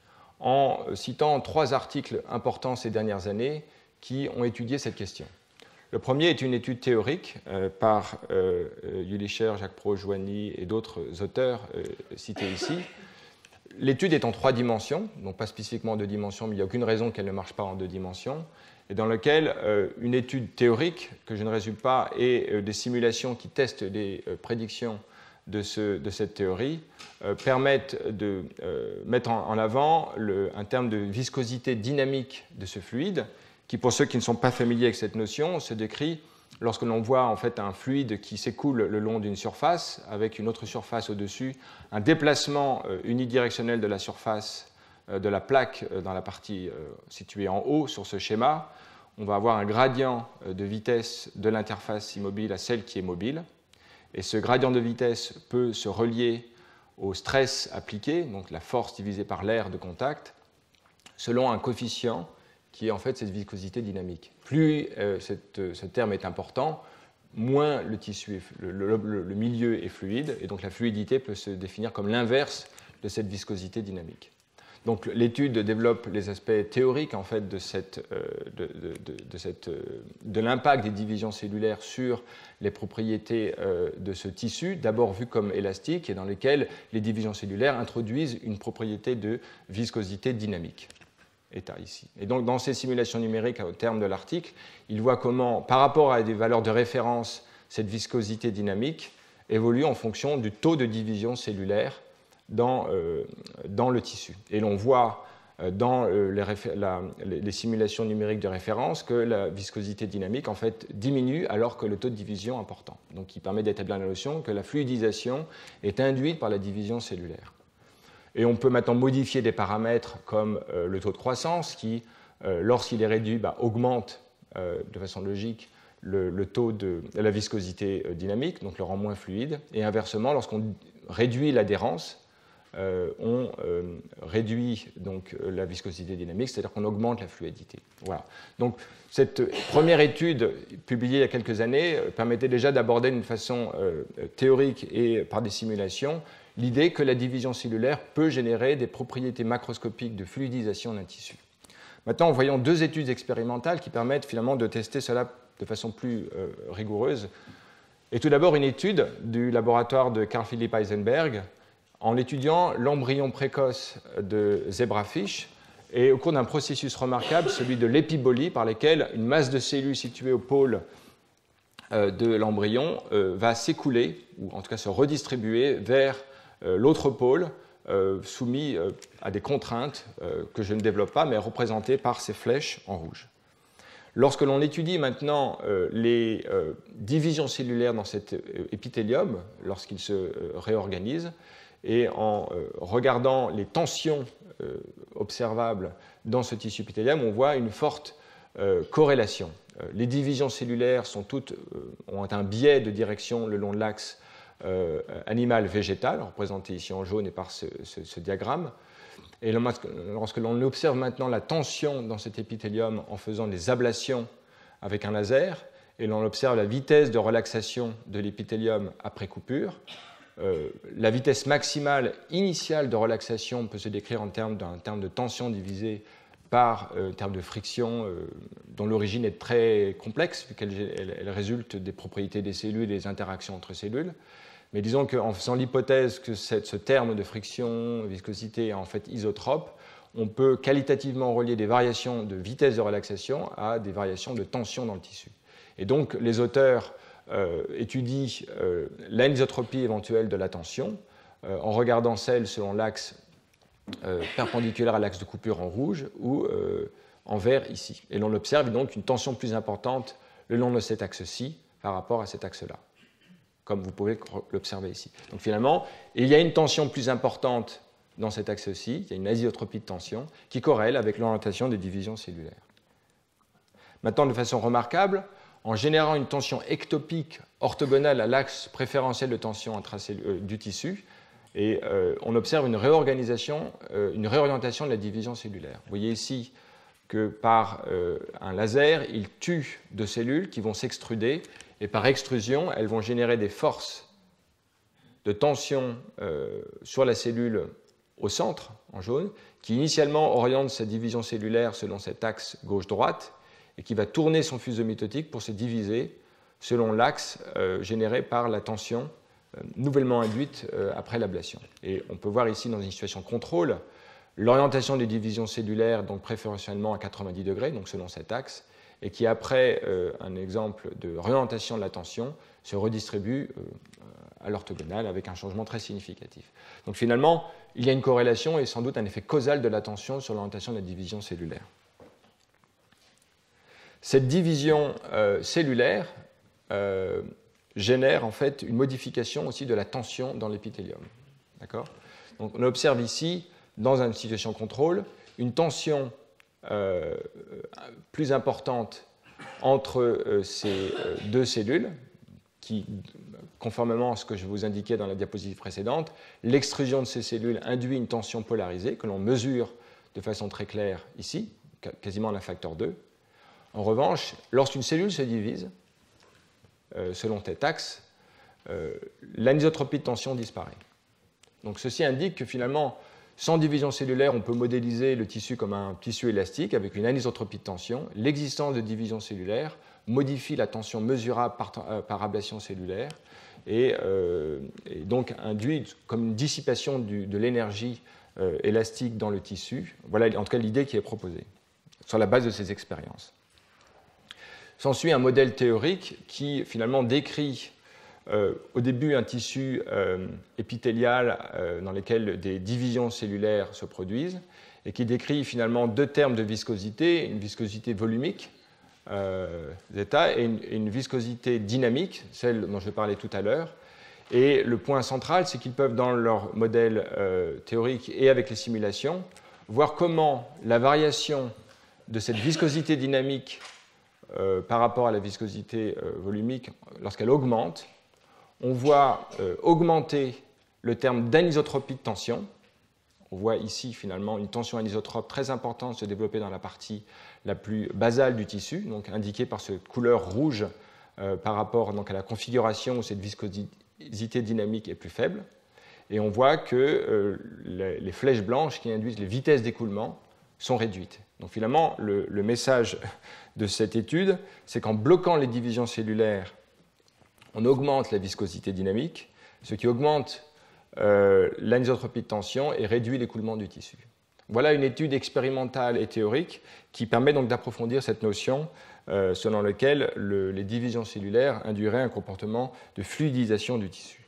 en citant trois articles importants ces dernières années qui ont étudié cette question. Le premier est une étude théorique euh, par euh, Jülicher, Jacques Pro, Joanny et d'autres auteurs euh, cités ici. L'étude est en trois dimensions, donc pas spécifiquement en deux dimensions, mais il n'y a aucune raison qu'elle ne marche pas en deux dimensions, et dans lequel euh, une étude théorique, que je ne résume pas, et euh, des simulations qui testent les euh, prédictions de, ce, de cette théorie, euh, permettent de euh, mettre en, en avant le, un terme de viscosité dynamique de ce fluide, qui, pour ceux qui ne sont pas familiers avec cette notion, se décrit lorsque l'on voit en fait un fluide qui s'écoule le long d'une surface, avec une autre surface au-dessus, un déplacement euh, unidirectionnel de la surface de la plaque dans la partie située en haut sur ce schéma, on va avoir un gradient de vitesse de l'interface immobile à celle qui est mobile. Et ce gradient de vitesse peut se relier au stress appliqué, donc la force divisée par l'aire de contact, selon un coefficient qui est en fait cette viscosité dynamique. Plus euh, cette, ce terme est important, moins le, tissu est, le, le, le milieu est fluide, et donc la fluidité peut se définir comme l'inverse de cette viscosité dynamique. Donc l'étude développe les aspects théoriques en fait, de, cette, euh, de, de, de, de, cette, euh, de l'impact des divisions cellulaires sur les propriétés euh, de ce tissu, d'abord vu comme élastique et dans lequel les divisions cellulaires introduisent une propriété de viscosité dynamique. État ici. Et donc dans ces simulations numériques au terme de l'article, il voit comment, par rapport à des valeurs de référence, cette viscosité dynamique évolue en fonction du taux de division cellulaire Dans, euh, dans le tissu. Et l'on voit euh, dans euh, les, réfé- la, les, les simulations numériques de référence que la viscosité dynamique en fait, diminue alors que le taux de division est important. Donc, il permet d'établir la notion que la fluidisation est induite par la division cellulaire. Et on peut maintenant modifier des paramètres comme euh, le taux de croissance qui, euh, lorsqu'il est réduit, bah, augmente euh, de façon logique le, le taux de la viscosité euh, dynamique, donc le rend moins fluide. Et inversement, lorsqu'on réduit l'adhérence, euh, on euh, réduit donc, la viscosité dynamique, c'est-à-dire qu'on augmente la fluidité. Voilà. Donc, cette première étude, publiée il y a quelques années, permettait déjà d'aborder d'une façon euh, théorique et par des simulations l'idée que la division cellulaire peut générer des propriétés macroscopiques de fluidisation d'un tissu. Maintenant, voyons deux études expérimentales qui permettent finalement de tester cela de façon plus euh, rigoureuse. Et tout d'abord, une étude du laboratoire de Carl Philipp Eisenberg en étudiant l'embryon précoce de zebrafish et au cours d'un processus remarquable, celui de l'épibolie, par lequel une masse de cellules située au pôle euh, de l'embryon euh, va s'écouler, ou en tout cas se redistribuer vers euh, l'autre pôle, euh, soumis euh, à des contraintes euh, que je ne développe pas, mais représentées par ces flèches en rouge. Lorsque l'on étudie maintenant euh, les euh, divisions cellulaires dans cet euh, épithélium, lorsqu'il se euh, réorganise, et en euh, regardant les tensions euh, observables dans ce tissu épithélium, on voit une forte euh, corrélation. Euh, les divisions cellulaires sont toutes, euh, ont un biais de direction le long de l'axe euh, animal-végétal, représenté ici en jaune et par ce, ce, ce diagramme. Et lorsque l'on observe maintenant la tension dans cet épithélium en faisant des ablations avec un laser, et l'on observe la vitesse de relaxation de l'épithélium après coupure, euh, la vitesse maximale initiale de relaxation peut se décrire en termes d'un terme de tension divisé par euh, un terme de friction euh, dont l'origine est très complexe, puisqu'elle elle, elle résulte des propriétés des cellules et des interactions entre cellules. Mais disons qu'en faisant l'hypothèse que cette, ce terme de friction, viscosité est en fait isotrope, on peut qualitativement relier des variations de vitesse de relaxation à des variations de tension dans le tissu. Et donc les auteurs euh, étudient euh, l'anisotropie éventuelle de la tension euh, en regardant celle selon l'axe euh, perpendiculaire à l'axe de coupure en rouge ou euh, en vert ici. Et l'on observe donc une tension plus importante le long de cet axe-ci par rapport à cet axe-là, comme vous pouvez l'observer ici. Donc finalement, il y a une tension plus importante dans cet axe-ci, il y a une anisotropie de tension qui corrèle avec l'orientation des divisions cellulaires. Maintenant, de façon remarquable, en générant une tension ectopique orthogonale à l'axe préférentiel de tension euh, du tissu, et euh, on observe une réorganisation, euh, une réorientation de la division cellulaire. Vous voyez ici que par euh, un laser, il tue deux cellules qui vont s'extruder, et par extrusion, elles vont générer des forces de tension euh, sur la cellule au centre, en jaune, qui initialement oriente sa division cellulaire selon cet axe gauche-droite, et qui va tourner son fuseau mitotique pour se diviser selon l'axe euh, généré par la tension euh, nouvellement induite euh, après l'ablation. Et on peut voir ici, dans une situation contrôle, l'orientation des divisions cellulaires, donc préférentiellement à quatre-vingt-dix degrés, donc selon cet axe, et qui, après euh, un exemple de réorientation de la tension, se redistribue euh, à l'orthogonale avec un changement très significatif. Donc finalement, il y a une corrélation et sans doute un effet causal de la tension sur l'orientation de la division cellulaire. Cette division euh, cellulaire euh, génère en fait une modification aussi de la tension dans l'épithélium. D'accord ? Donc on observe ici, dans une situation contrôle, une tension euh, plus importante entre euh, ces euh, deux cellules, qui, conformément à ce que je vous indiquais dans la diapositive précédente, l'extrusion de ces cellules induit une tension polarisée que l'on mesure de façon très claire ici, quasiment un facteur deux. En revanche, lorsqu'une cellule se divise, euh, selon cet axe, euh, l'anisotropie de tension disparaît. Donc ceci indique que finalement, sans division cellulaire, on peut modéliser le tissu comme un tissu élastique avec une anisotropie de tension. L'existence de division cellulaire modifie la tension mesurable par, euh, par ablation cellulaire et, euh, et donc induit comme une dissipation du, de l'énergie euh, élastique dans le tissu. Voilà en tout cas l'idée qui est proposée sur la base de ces expériences. S'ensuit un modèle théorique qui finalement décrit euh, au début un tissu euh, épithélial euh, dans lequel des divisions cellulaires se produisent et qui décrit finalement deux termes de viscosité, une viscosité volumique, euh, zeta, et une, et une viscosité dynamique, celle dont je parlais tout à l'heure. Et le point central, c'est qu'ils peuvent, dans leur modèle euh, théorique et avec les simulations, voir comment la variation de cette viscosité dynamique euh, par rapport à la viscosité euh, volumique, lorsqu'elle augmente, on voit euh, augmenter le terme d'anisotropie de tension. On voit ici finalement une tension anisotrope très importante se développer dans la partie la plus basale du tissu, donc indiquée par cette couleur rouge euh, par rapport donc, à la configuration où cette viscosité dynamique est plus faible. Et on voit que euh, les, les flèches blanches qui induisent les vitesses d'écoulement sont réduites. Donc finalement, le, le message de cette étude, c'est qu'en bloquant les divisions cellulaires, on augmente la viscosité dynamique, ce qui augmente euh, l'anisotropie de tension et réduit l'écoulement du tissu. Voilà une étude expérimentale et théorique qui permet donc d'approfondir cette notion euh, selon laquelle le, les divisions cellulaires induiraient un comportement de fluidisation du tissu.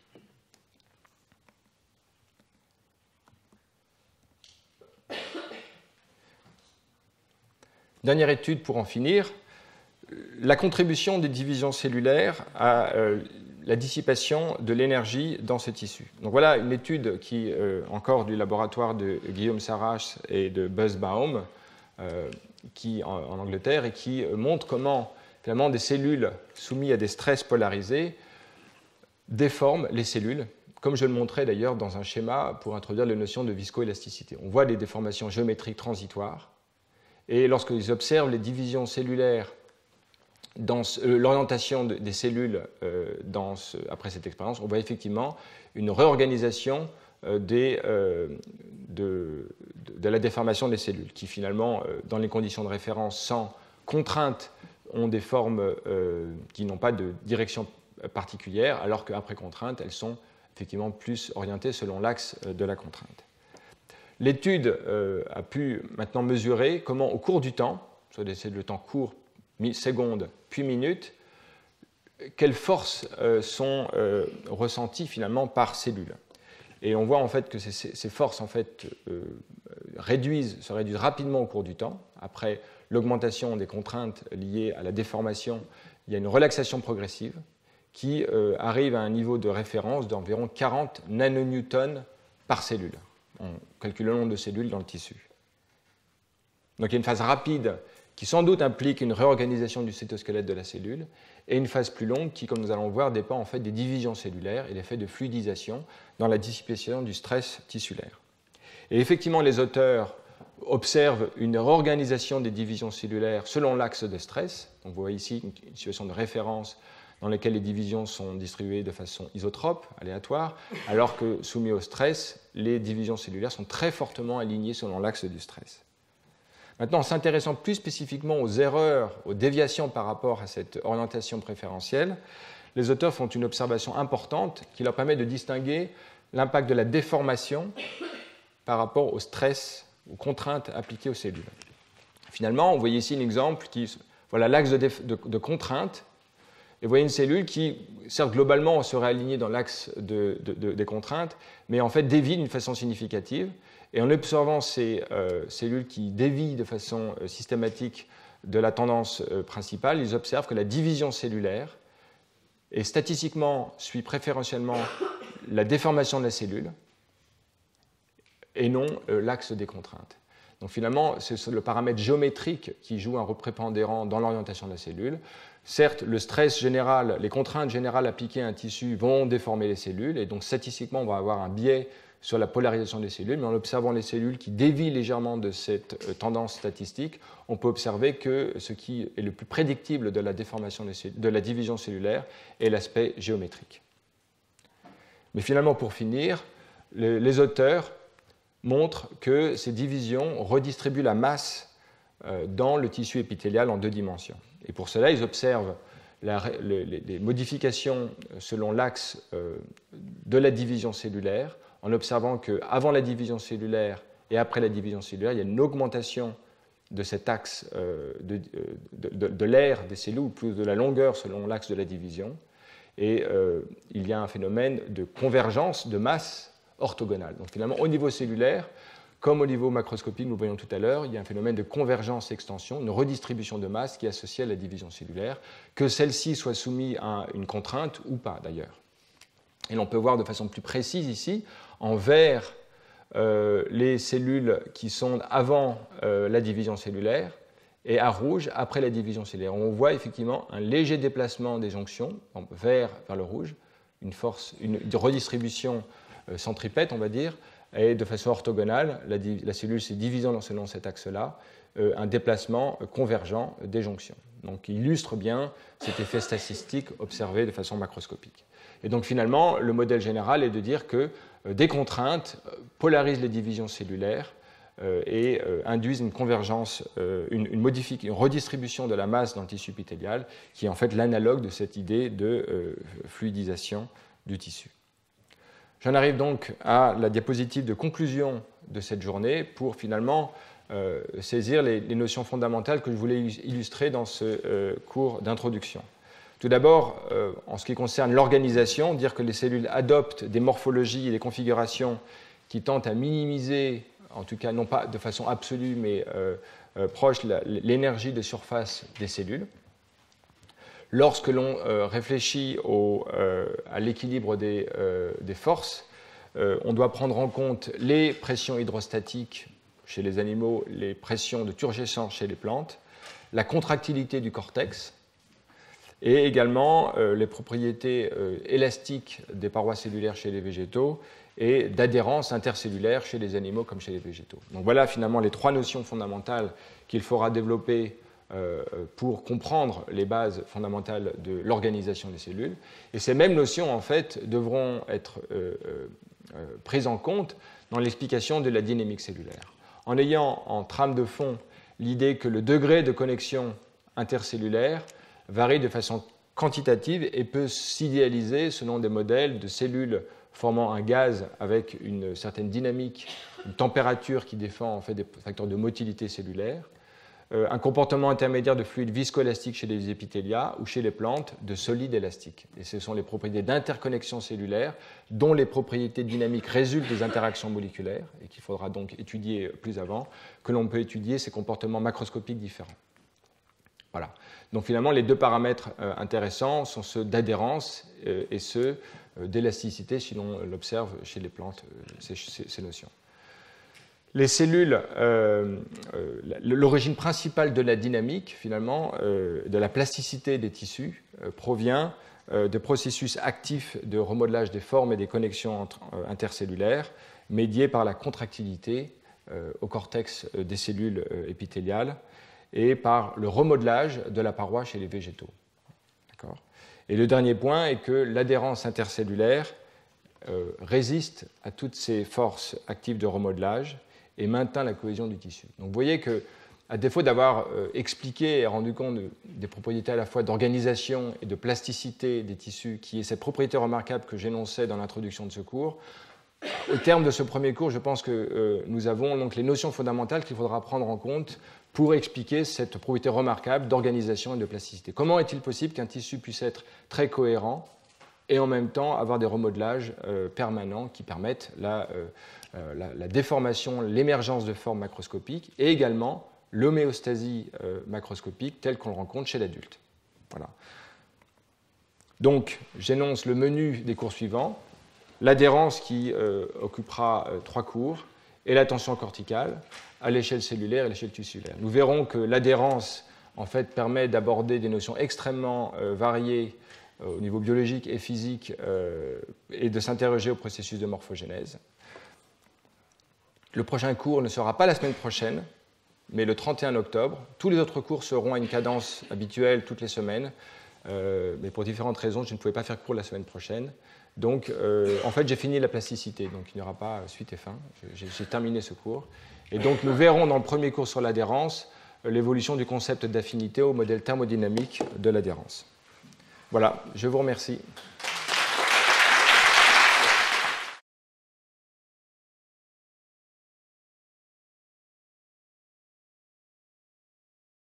Dernière étude pour en finir, la contribution des divisions cellulaires à euh, la dissipation de l'énergie dans ces tissus. Donc voilà une étude qui, euh, encore du laboratoire de Guillaume Sarras et de Buzz Baum, euh, qui, en, en Angleterre, et qui montre comment finalement des cellules soumises à des stress polarisés déforment les cellules, comme je le montrais d'ailleurs dans un schéma pour introduire la notion de viscoélasticité. On voit des déformations géométriques transitoires, et lorsqu'ils observent les divisions cellulaires dans euh, l'orientation de, des cellules euh, dans ce, après cette expérience, on voit effectivement une réorganisation euh, des, euh, de, de, de la déformation des cellules, qui finalement, euh, dans les conditions de référence sans contrainte, ont des formes euh, qui n'ont pas de direction particulière, alors qu'après contrainte, elles sont effectivement plus orientées selon l'axe de la contrainte. L'étude euh, a pu maintenant mesurer comment, au cours du temps, soit des cellules de temps court, secondes, puis minutes, quelles forces euh, sont euh, ressenties finalement par cellule. Et on voit en fait que ces, ces forces en fait, euh, réduisent, se réduisent rapidement au cours du temps. Après l'augmentation des contraintes liées à la déformation, il y a une relaxation progressive qui euh, arrive à un niveau de référence d'environ quarante nanonewtons par cellule. On calcule le nombre de cellules dans le tissu. Donc il y a une phase rapide qui sans doute implique une réorganisation du cytosquelette de la cellule, et une phase plus longue qui, comme nous allons voir, dépend en fait des divisions cellulaires et l'effet de fluidisation dans la dissipation du stress tissulaire. Et effectivement, les auteurs observent une réorganisation des divisions cellulaires selon l'axe de stress. Donc vous voyez ici une situation de référence dans laquelle les divisions sont distribuées de façon isotrope, aléatoire, alors que soumis au stress, les divisions cellulaires sont très fortement alignées selon l'axe du stress. Maintenant, en s'intéressant plus spécifiquement aux erreurs, aux déviations par rapport à cette orientation préférentielle, les auteurs font une observation importante qui leur permet de distinguer l'impact de la déformation par rapport au stress, aux contraintes appliquées aux cellules. Finalement, vous voyez ici un exemple qui, voilà l'axe de, de, de contrainte, et vous voyez une cellule qui, certes, globalement, serait alignée dans l'axe de, de, de, des contraintes, mais en fait dévie d'une façon significative. Et en observant ces euh, cellules qui dévient de façon euh, systématique de la tendance euh, principale, ils observent que la division cellulaire et statistiquement suit préférentiellement la déformation de la cellule et non euh, l'axe des contraintes. Donc finalement, c'est le paramètre géométrique qui joue un rôle prépondérant dans l'orientation de la cellule. Certes, le stress général, les contraintes générales appliquées à un tissu vont déformer les cellules, et donc statistiquement, on va avoir un biais sur la polarisation des cellules, mais en observant les cellules qui dévient légèrement de cette tendance statistique, on peut observer que ce qui est le plus prédictible de la déformation des cellules, de la division cellulaire est l'aspect géométrique. Mais finalement, pour finir, les, les auteurs montrent que ces divisions redistribuent la masse euh, dans le tissu épithélial en deux dimensions. Et pour cela, ils observent la, les, les modifications selon l'axe euh, de la division cellulaire, en observant qu'avant la division cellulaire et après la division cellulaire, il y a une augmentation de cet axe euh, de, de, de, de l'aire des cellules, ou plus de la longueur selon l'axe de la division. Et euh, il y a un phénomène de convergence de masse orthogonale. Donc finalement, au niveau cellulaire, comme au niveau macroscopique, nous voyons tout à l'heure, il y a un phénomène de convergence-extension, une redistribution de masse qui est associée à la division cellulaire, que celle-ci soit soumise à une contrainte ou pas d'ailleurs. Et l'on peut voir de façon plus précise ici, en vert, euh, les cellules qui sont avant euh, la division cellulaire, et à rouge après la division cellulaire. On voit effectivement un léger déplacement des jonctions, vert vers le rouge, une force, une redistribution euh, centripète, on va dire, et de façon orthogonale, la, la cellule se divisant selon cet axe-là, euh, un déplacement convergent des jonctions. Donc, il illustre bien cet effet statistique observé de façon macroscopique. Et donc, finalement, le modèle général est de dire que euh, des contraintes polarisent les divisions cellulaires euh, et euh, induisent une convergence, euh, une, une, une redistribution de la masse dans le tissu épithélial, qui est en fait l'analogue de cette idée de euh, fluidisation du tissu. J'en arrive donc à la diapositive de conclusion de cette journée pour finalement euh, saisir les, les notions fondamentales que je voulais illustrer dans ce euh, cours d'introduction. Tout d'abord, euh, en ce qui concerne l'organisation, dire que les cellules adoptent des morphologies et des configurations qui tentent à minimiser, en tout cas non pas de façon absolue, mais euh, euh, proche, la, l'énergie de surface des cellules. Lorsque l'on euh, réfléchit au, euh, à l'équilibre des, euh, des forces, euh, on doit prendre en compte les pressions hydrostatiques chez les animaux, les pressions de turgescence chez les plantes, la contractilité du cortex, et également euh, les propriétés euh, élastiques des parois cellulaires chez les végétaux et d'adhérence intercellulaire chez les animaux comme chez les végétaux. Donc voilà finalement les trois notions fondamentales qu'il faudra développer euh, pour comprendre les bases fondamentales de l'organisation des cellules. Et ces mêmes notions, en fait, devront être euh, euh, prises en compte dans l'explication de la dynamique cellulaire. En ayant en trame de fond l'idée que le degré de connexion intercellulaire varie de façon quantitative et peut s'idéaliser selon des modèles de cellules formant un gaz avec une certaine dynamique, une température qui défend en fait des facteurs de motilité cellulaire, euh, un comportement intermédiaire de fluide viscoélastique chez les épithélias ou chez les plantes de solide élastique. Et ce sont les propriétés d'interconnexion cellulaire dont les propriétés dynamiques résultent des interactions moléculaires et qu'il faudra donc étudier plus avant, que l'on peut étudier ces comportements macroscopiques différents. Voilà. Donc finalement, les deux paramètres euh, intéressants sont ceux d'adhérence euh, et ceux euh, d'élasticité, si l'on l'observe chez les plantes, euh, ces, ces, ces notions. Les cellules, euh, euh, l'origine principale de la dynamique, finalement, euh, de la plasticité des tissus, euh, provient euh, de processus actifs de remodelage des formes et des connexions entre, euh, intercellulaires, médiés par la contractilité euh, au cortex euh, des cellules euh, épithéliales, et par le remodelage de la paroi chez les végétaux. D'accord ? Et le dernier point est que l'adhérence intercellulaire euh, résiste à toutes ces forces actives de remodelage et maintient la cohésion du tissu. Donc vous voyez qu'à défaut d'avoir euh, expliqué et rendu compte de, des propriétés à la fois d'organisation et de plasticité des tissus, qui est cette propriété remarquable que j'énonçais dans l'introduction de ce cours, au terme de ce premier cours, je pense que euh, nous avons donc les notions fondamentales qu'il faudra prendre en compte pour expliquer cette propriété remarquable d'organisation et de plasticité. Comment est-il possible qu'un tissu puisse être très cohérent et en même temps avoir des remodelages euh, permanents qui permettent la, euh, la, la déformation, l'émergence de formes macroscopiques et également l'homéostasie euh, macroscopique telle qu'on le rencontre chez l'adulte. Voilà. Donc, j'énonce le menu des cours suivants. L'adhérence qui euh, occupera euh, trois cours et la tension corticale à l'échelle cellulaire et à l'échelle tissulaire. Nous verrons que l'adhérence en fait, permet d'aborder des notions extrêmement euh, variées euh, au niveau biologique et physique euh, et de s'interroger au processus de morphogénèse. Le prochain cours ne sera pas la semaine prochaine, mais le trente et un octobre. Tous les autres cours seront à une cadence habituelle toutes les semaines, euh, mais pour différentes raisons, je ne pouvais pas faire cours la semaine prochaine. Donc, euh, en fait, j'ai fini la plasticité, donc il n'y aura pas suite et fin. J'ai, j'ai terminé ce cours. Et donc, nous verrons dans le premier cours sur l'adhérence l'évolution du concept d'affinité au modèle thermodynamique de l'adhérence. Voilà, je vous remercie.